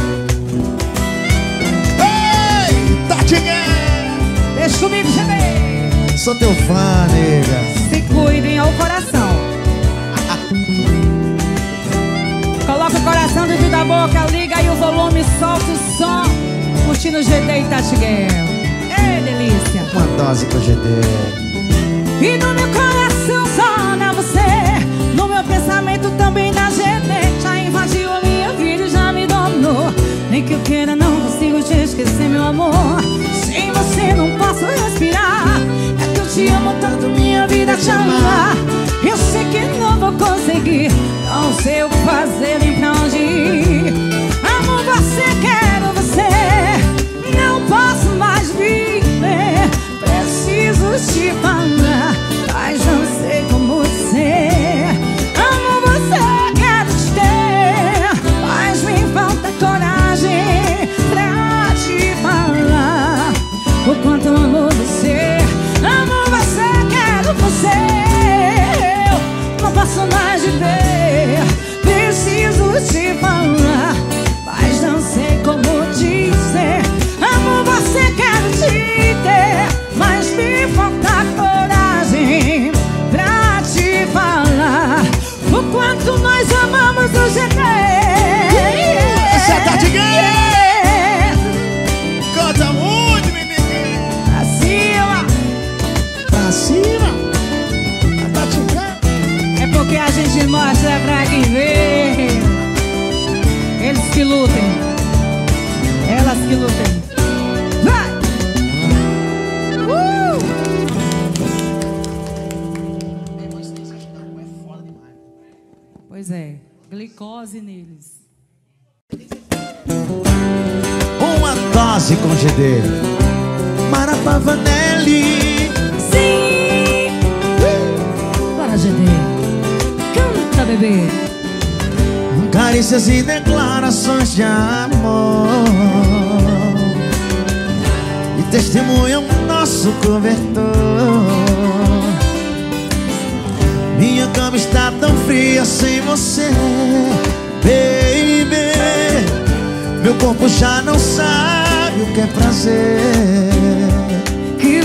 Ei, Tatiquel! Deixa comigo, G D. Sou teu fã, nega. Se cuidem ao coração. Coloca o coração dentro da boca, liga aí o volume, solta o som. Curtindo o G D e Tatiquel. Ei, delícia. Uma dose com o G D. E no meu coração só na você, no meu pensamento também na G D. Já invadiu a minha vida e já me dominou. Nem que eu queira não consigo te esquecer, meu amor. Sem você não posso respirar. É que eu te amo tanto, minha vida te amar. Eu sei que não vou conseguir, não sei o que fazer nem pra onde ir. Amo você, quero você, não posso mais viver. Preciso te falar, mas não sei como ser. Amo você, quero te ter, mas me falta coragem pra te falar o quanto eu amo você. Amo você, quero você, eu não posso mais viver. Preciso te falar, mas não sei como dizer. Amo você, quero te ter, mas me falta coragem pra te falar o quanto nós amamos o G D. Essa é a Tatiquel! Canta muito, menino! Pra cima! Pra cima! A Tatiquel! É porque a gente mostra pra quem vê. Eles que lutem, elas que lutem. Vai! Uh! Pois é, glicose neles. Uma dose com G D. Marapá Vanelli. Sim! Bora, G D. Canta, bebê. Carícias e declarações de amor e testemunham nosso cobertor. Minha cama está tão fria sem você, baby. Meu corpo já não sabe sabe o que é prazer. Que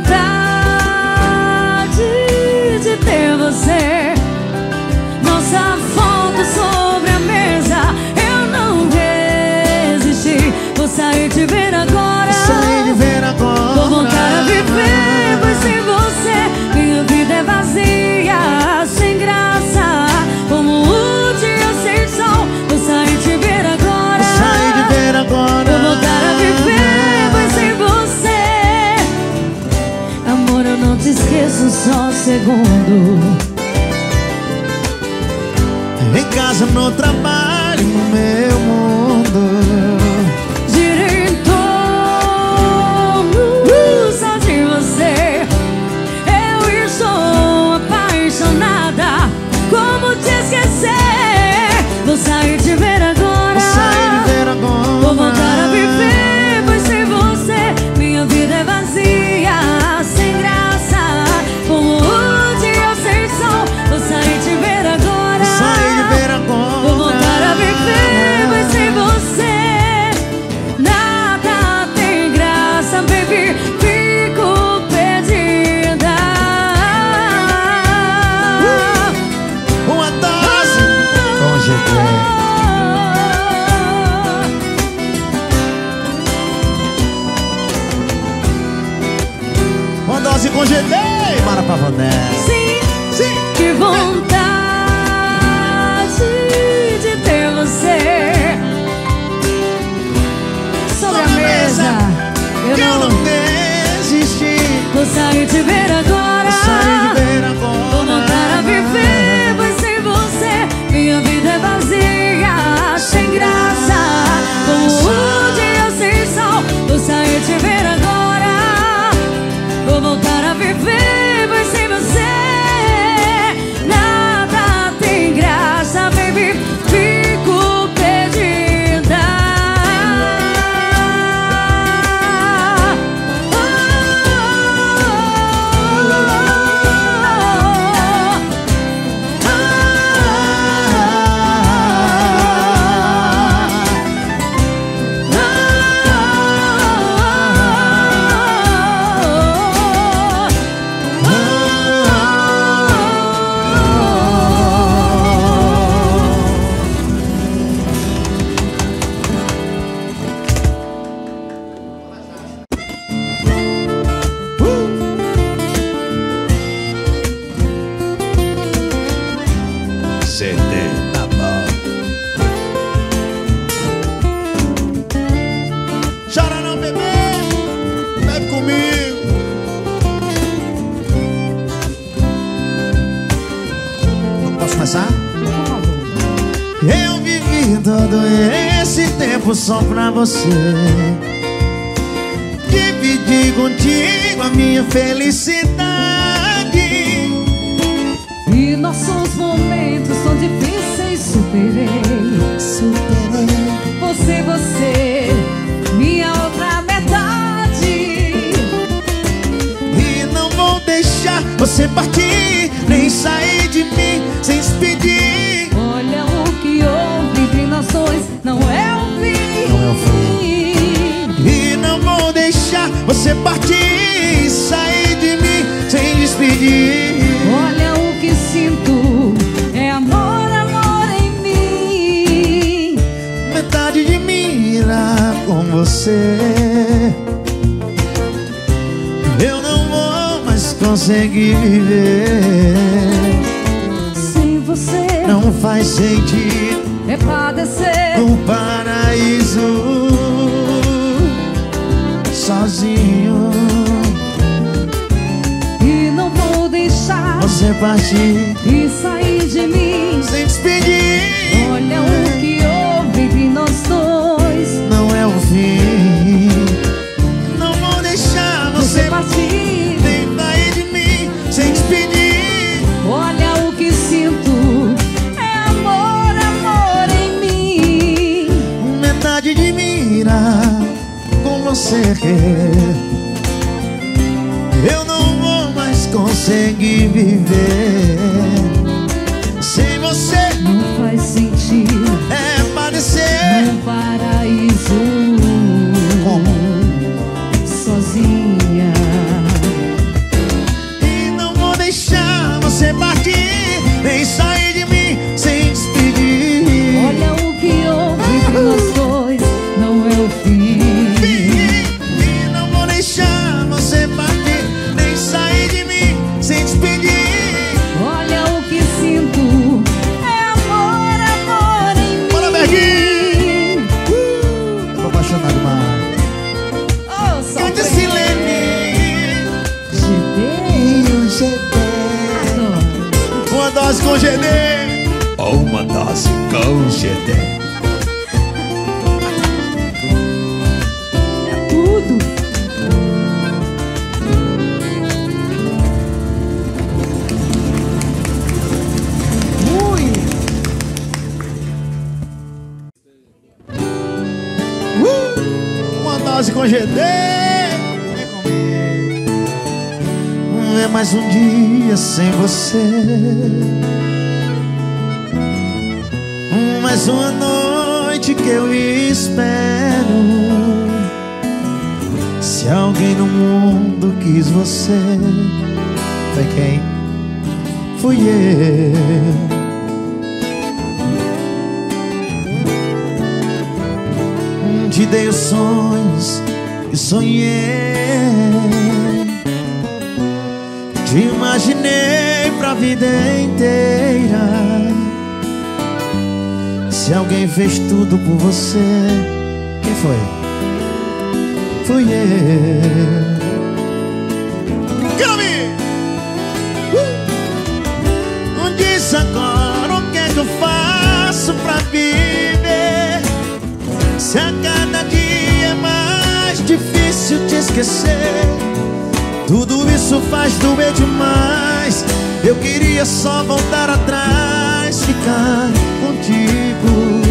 vontade de ter você. Nossa foto sobre a mesa, eu não resisti. Vou sair de ver agora. Sair de ver agora. Vou voltar a viver, pois sem você minha vida é vazia, sem graça, como o dia sem sol. Vou sair de ver agora. Vou sair de ver agora. Vou voltar a viver, pois sem você, amor, eu não te esqueço só um segundo. Em casa, no trabalho, no meu mundo. Gira em torno só de você. Eu estou apaixonada. Como te esquecer? Vou sair de ver agora. Vou sair de ver agora. Vou voltar a viver, pois sem você minha vida é vazia, sem graça, como o dia sem sol. Vou sair de ver agora. Sair de ver agora. Vou voltar a viver, mas sem você nada tem graça, baby. Fico perdida. Uma dose com G D. Uma dose com G D. Bora pra Vané. Sim, Sim. que vontade de ter você sobre a mesa. Eu Que eu não não desisti. vou sair de ver agora. Vou sair de ver agora. Vou voltar a viver, pois sem você minha vida é vazia, sem graça, como o dia sem sol. Vou sair de ver agora. Vou voltar a viver, pois sem você nada tem graça, baby. Fico perdida. C D na mão. Chora não, bebê. Bebe comigo. Posso começar? Eu vivi todo esse tempo só pra você. Dividi contigo a minha felicidade. E nossos momentos são difíceis, superei, superei. Você, você, minha outra metade. E não vou deixar você partir, nem sair de mim sem despedir. Olha o que houve entre nós dois, não é o fim. Não é o E não vou deixar você partir e sair de mim sem despedir. Olha o que sinto, é amor, amor em mim. Metade de mim irá com você. Eu não vou mais conseguir viver. Sem você Não faz sentido é padecer. no paraíso sozinho. E não vou deixar Você partir e sair de mim. sem despedir. Olha o que houve entre nós dois. Não é o fim. Não vou deixar você Você partir. nem sair de mim sem despedir. Olha o que sinto, é amor, amor em mim. Metade de mim irá com você. Eu não vou mais conseguir viver sem você. Não faz sentido É padecer no paraíso. como Uma dose com G D. Uma dose com G D. É tudo. Ui. Uh. Uma dose com G D. É mais um dia sem você, mais uma noite que eu espero. Se alguém no mundo quis você, foi quem? Fui eu. Te dei os sonhos e sonhei, te imaginei pra vida inteira. Se alguém fez tudo por você, quem foi? Fui eu. Uh! Diz agora o que é que eu faço pra viver, se a cada dia é mais difícil te esquecer. Tudo isso faz doer demais. Eu queria só voltar atrás, ficar contigo.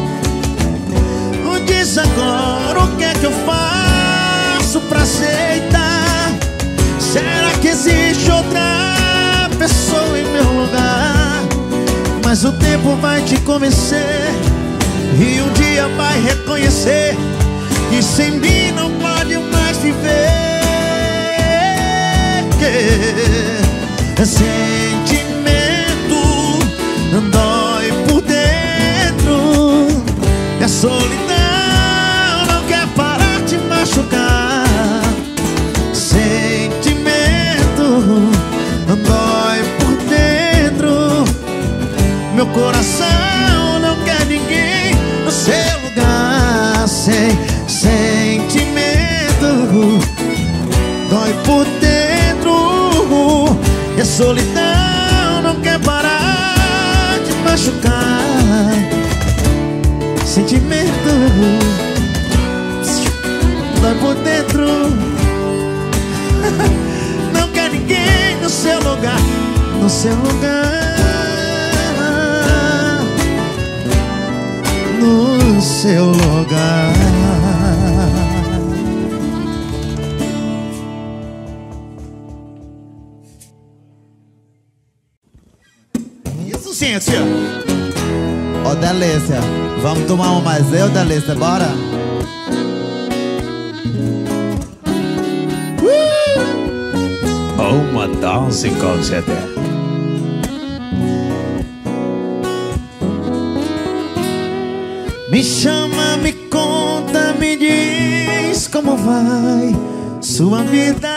Diz agora o que é que eu faço pra aceitar. Será que existe outra pessoa em meu lugar? Mas o tempo vai te convencer, e um dia vai reconhecer que sem mim não pode mais viver. Sentimento dói por dentro, e a solidão não quer parar de machucar. Sentimento dói por dentro, meu coração não quer ninguém no seu lugar. Sem sentimento dói por dentro, e a solidão não quer parar de machucar. Sentimento dói por dentro, não quer ninguém no seu lugar, no seu lugar, no seu lugar. Gente, ô Delícia, vamos tomar uma mais eu, Delícia, bora? Uh! Uma dose com G D. Me chama, me conta, me diz como vai sua vida.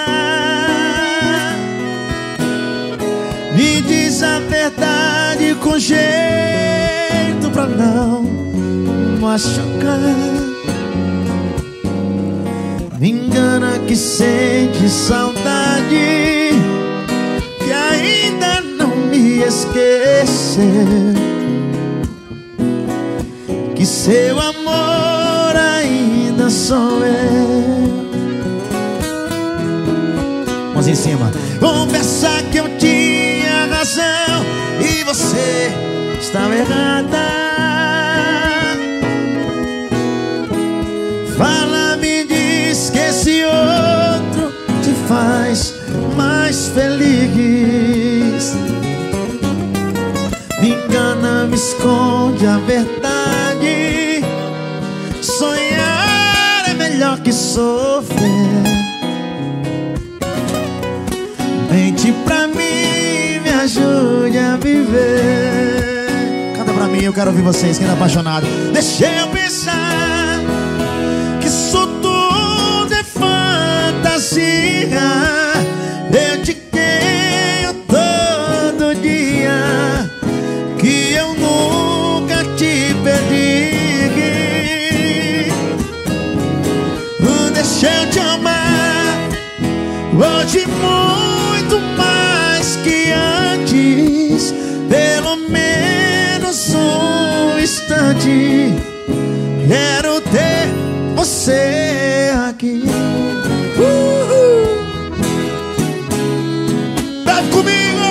Me diz a verdade com jeito pra não machucar. Me engana que sente saudade, que ainda não me esqueceu, que seu amor ainda sou eu. Mãos em cima. Confessa que eu tinha razão e você estava errada. Fala, me diz que esse outro te faz mais feliz. Me engana, me esconde a verdade. Sonhar é melhor que sofrer. Mente pra mim, me ajude a viver. Canta pra mim, eu quero ouvir vocês, quem é apaixonado. Deixa eu pensar que isso tudo é fantasia. Eu te quero todo dia, que eu nunca te perdi. Deixa eu te amar hoje muito mais que antes. verdade. Quero ter você aqui. Uhul. Vai comigo!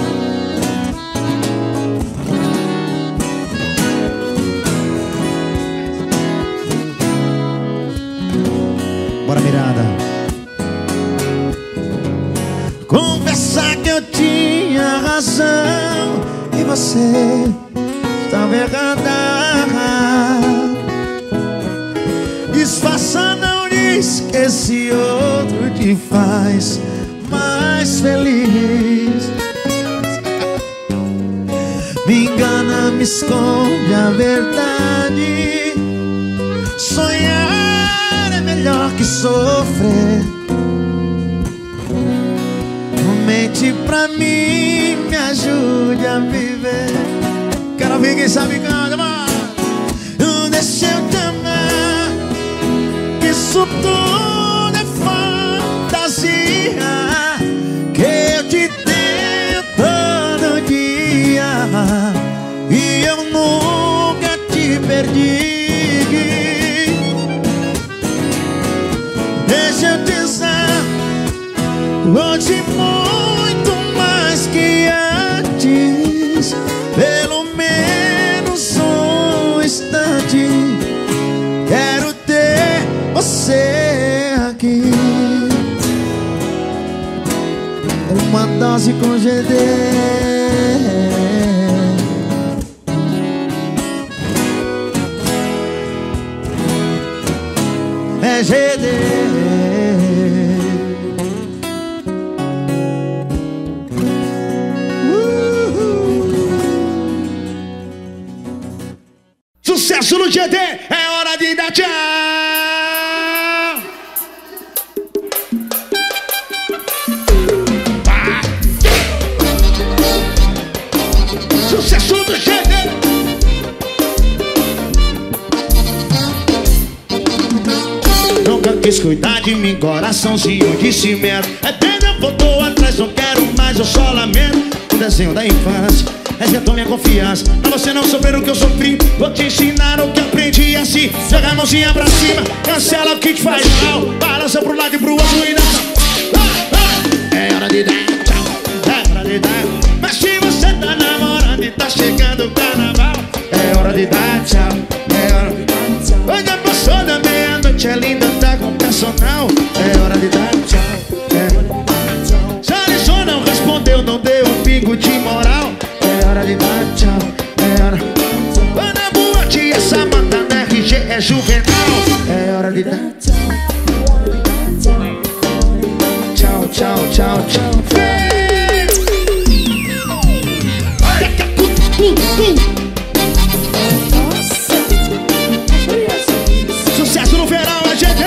Bora, Miranda. Confessar que eu tinha razão e você estava errada. Disfarça, não diz que esse outro te faz mais feliz. Me engana, me esconde a verdade. Sonhar é melhor que sofrer. Mente pra mim, me ajude a viver. Quero ver quem sabe cantar, mano. Não deixa eu te amar, que isso tudo é fantasia, que eu te tenho todo dia e eu nunca te perdi. Deixa eu dizer, hoje muito mais que antes, pelo menos um instante. Quero ter você aqui. Uma dose com G D. É G D. Sucesso no G D, é hora de dar tchau. Ah. Sucesso do G D. Nunca quis cuidar de mim, coraçãozinho de cimento. É desde eu voltou atrás, não quero mais, eu só lamento. O desenho da infância resetou minha confiança. Pra você não sofrer o que eu sofri, vou te ensinar o que aprendi assim. Joga a mãozinha pra cima, cancela o que te faz mal. Balança pro lado e pro outro e dança. Ah, ah. É hora de dar tchau, é hora de dar. Mas se você tá namorando e tá chegando o carnaval, é hora de dar tchau, é hora de dar tchau. Hoje já passou da meia-noite, é linda, tá com personal. É hora de dar tchau, é hora de dar tchau. Se a lição não respondeu, não deu um pingo de moral. É hora de dar tchau, é hora. Vai na boate, essa mata na R G é juvenal. É hora de dar tchau, tchau, tchau, tchau, tchau. Vem! Sucesso no verão, a G D.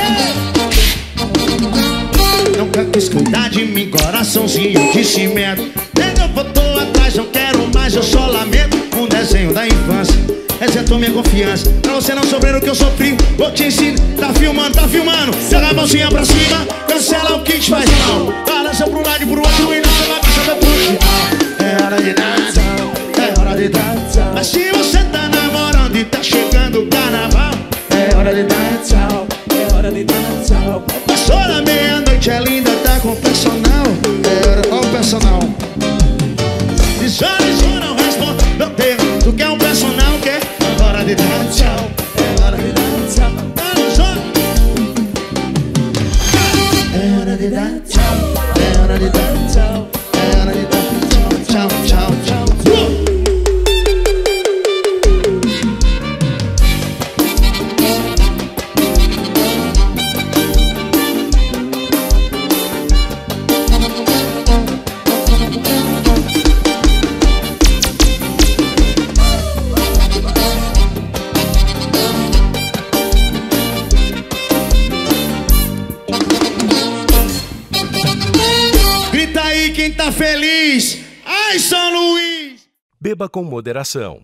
Nunca quis cuidar de mim, coraçãozinho de cimento. Desde eu voltou atrás, não quero mais, eu só lamento. Um desenho da infância resetou minha confiança. Pra você não sofrer o que eu sofri, vou te ensinar. Tá filmando, tá filmando. Joga a mãozinha pra cima, cancela o que te faz mal. Balança pro lado e pro outro e não se vai pensar pro final. É hora de dar tchau, é hora de dar tchau. Mas se você tá namorando e tá chegando o carnaval, é hora de dar tchau, é hora de dar tchau. Passou da meia-noite, é linda, tá com personal. É hora, ó o personal. Visualizou, não responde, não tem. Tu quer um personal, quer? É hora de dar tchau, é hora de dar tchau. É hora de dar tchau, é hora de dar tchau, é hora de dar tchau, tchau, tchau, tchau. Quem tá feliz? Ai, São Luís! Beba com moderação.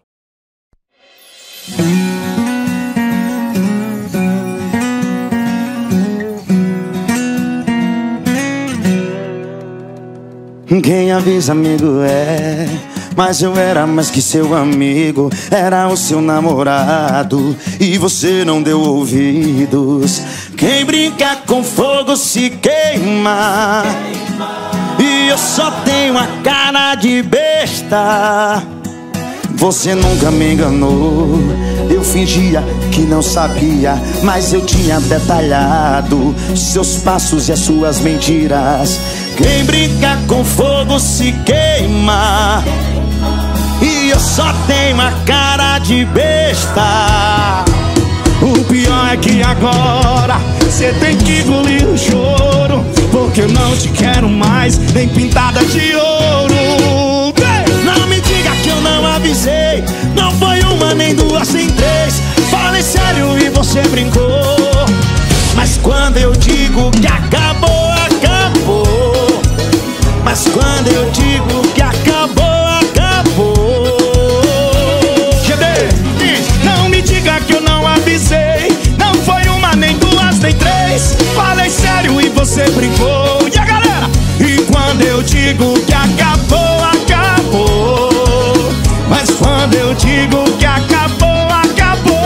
Quem avisa, amigo, é mas eu era mais que seu amigo, era o seu namorado e você não deu ouvidos. Quem brinca com fogo se queima, e eu só tenho a cara de besta. Você nunca me enganou, eu fingia que não sabia, mas eu tinha detalhado seus passos e as suas mentiras. Quem brinca com fogo se queima, e eu só tenho a cara de besta. O pior é que agora cê tem que engolir o choro, porque eu não te quero mais, nem pintada de ouro. Não me diga que eu não avisei, não foi uma, nem duas, nem três. Falei sério e você brincou, mas quando eu digo que acabou, acabou. Mas quando eu digo que acabou, acabou. G D, não me diga que eu não avisei, não foi uma, nem duas, nem três. Falei sério e você brincou. E a galera? E quando eu digo que acabou, acabou. Mas quando eu digo que acabou, acabou.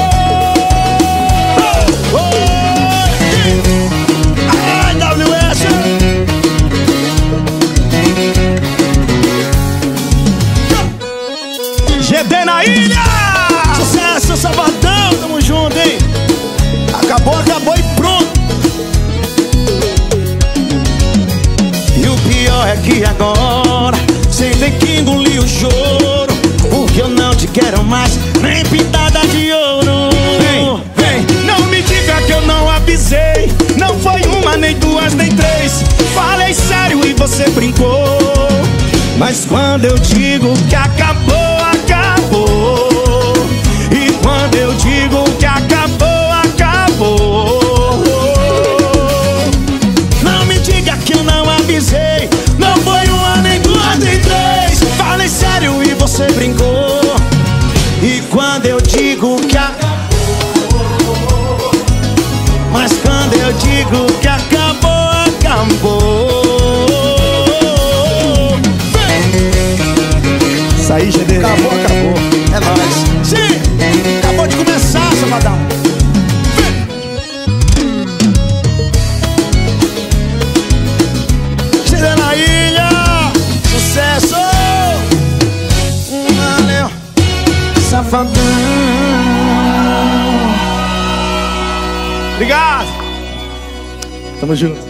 Oh, oh. Ai, W S. G D na ilha. Sucesso, Sabadão, tamo junto, hein? Acabou, acabou e pronto. E o pior é que agora cê tem que engolir o choro, porque eu não te quero mais, nem pintada de ouro. Vem, vem, não me diga que eu não avisei, não foi uma, nem duas, nem três. Falei sério e você brincou, mas quando eu digo que acabou, acabou. E quando eu digo que acabou, acabou. Não me diga que eu não avisei, não foi uma, nem duas, nem três. Falei sério e você brincou. E quando eu digo que acabou, mas quando eu digo que acabou, acabou. Isso aí, G D. Acabou, acabou. É nóis. Sim, acabou de começar, Sabadão. G D na ilha. Sucesso. Valeu. Safadão. Obrigado. Tamo junto.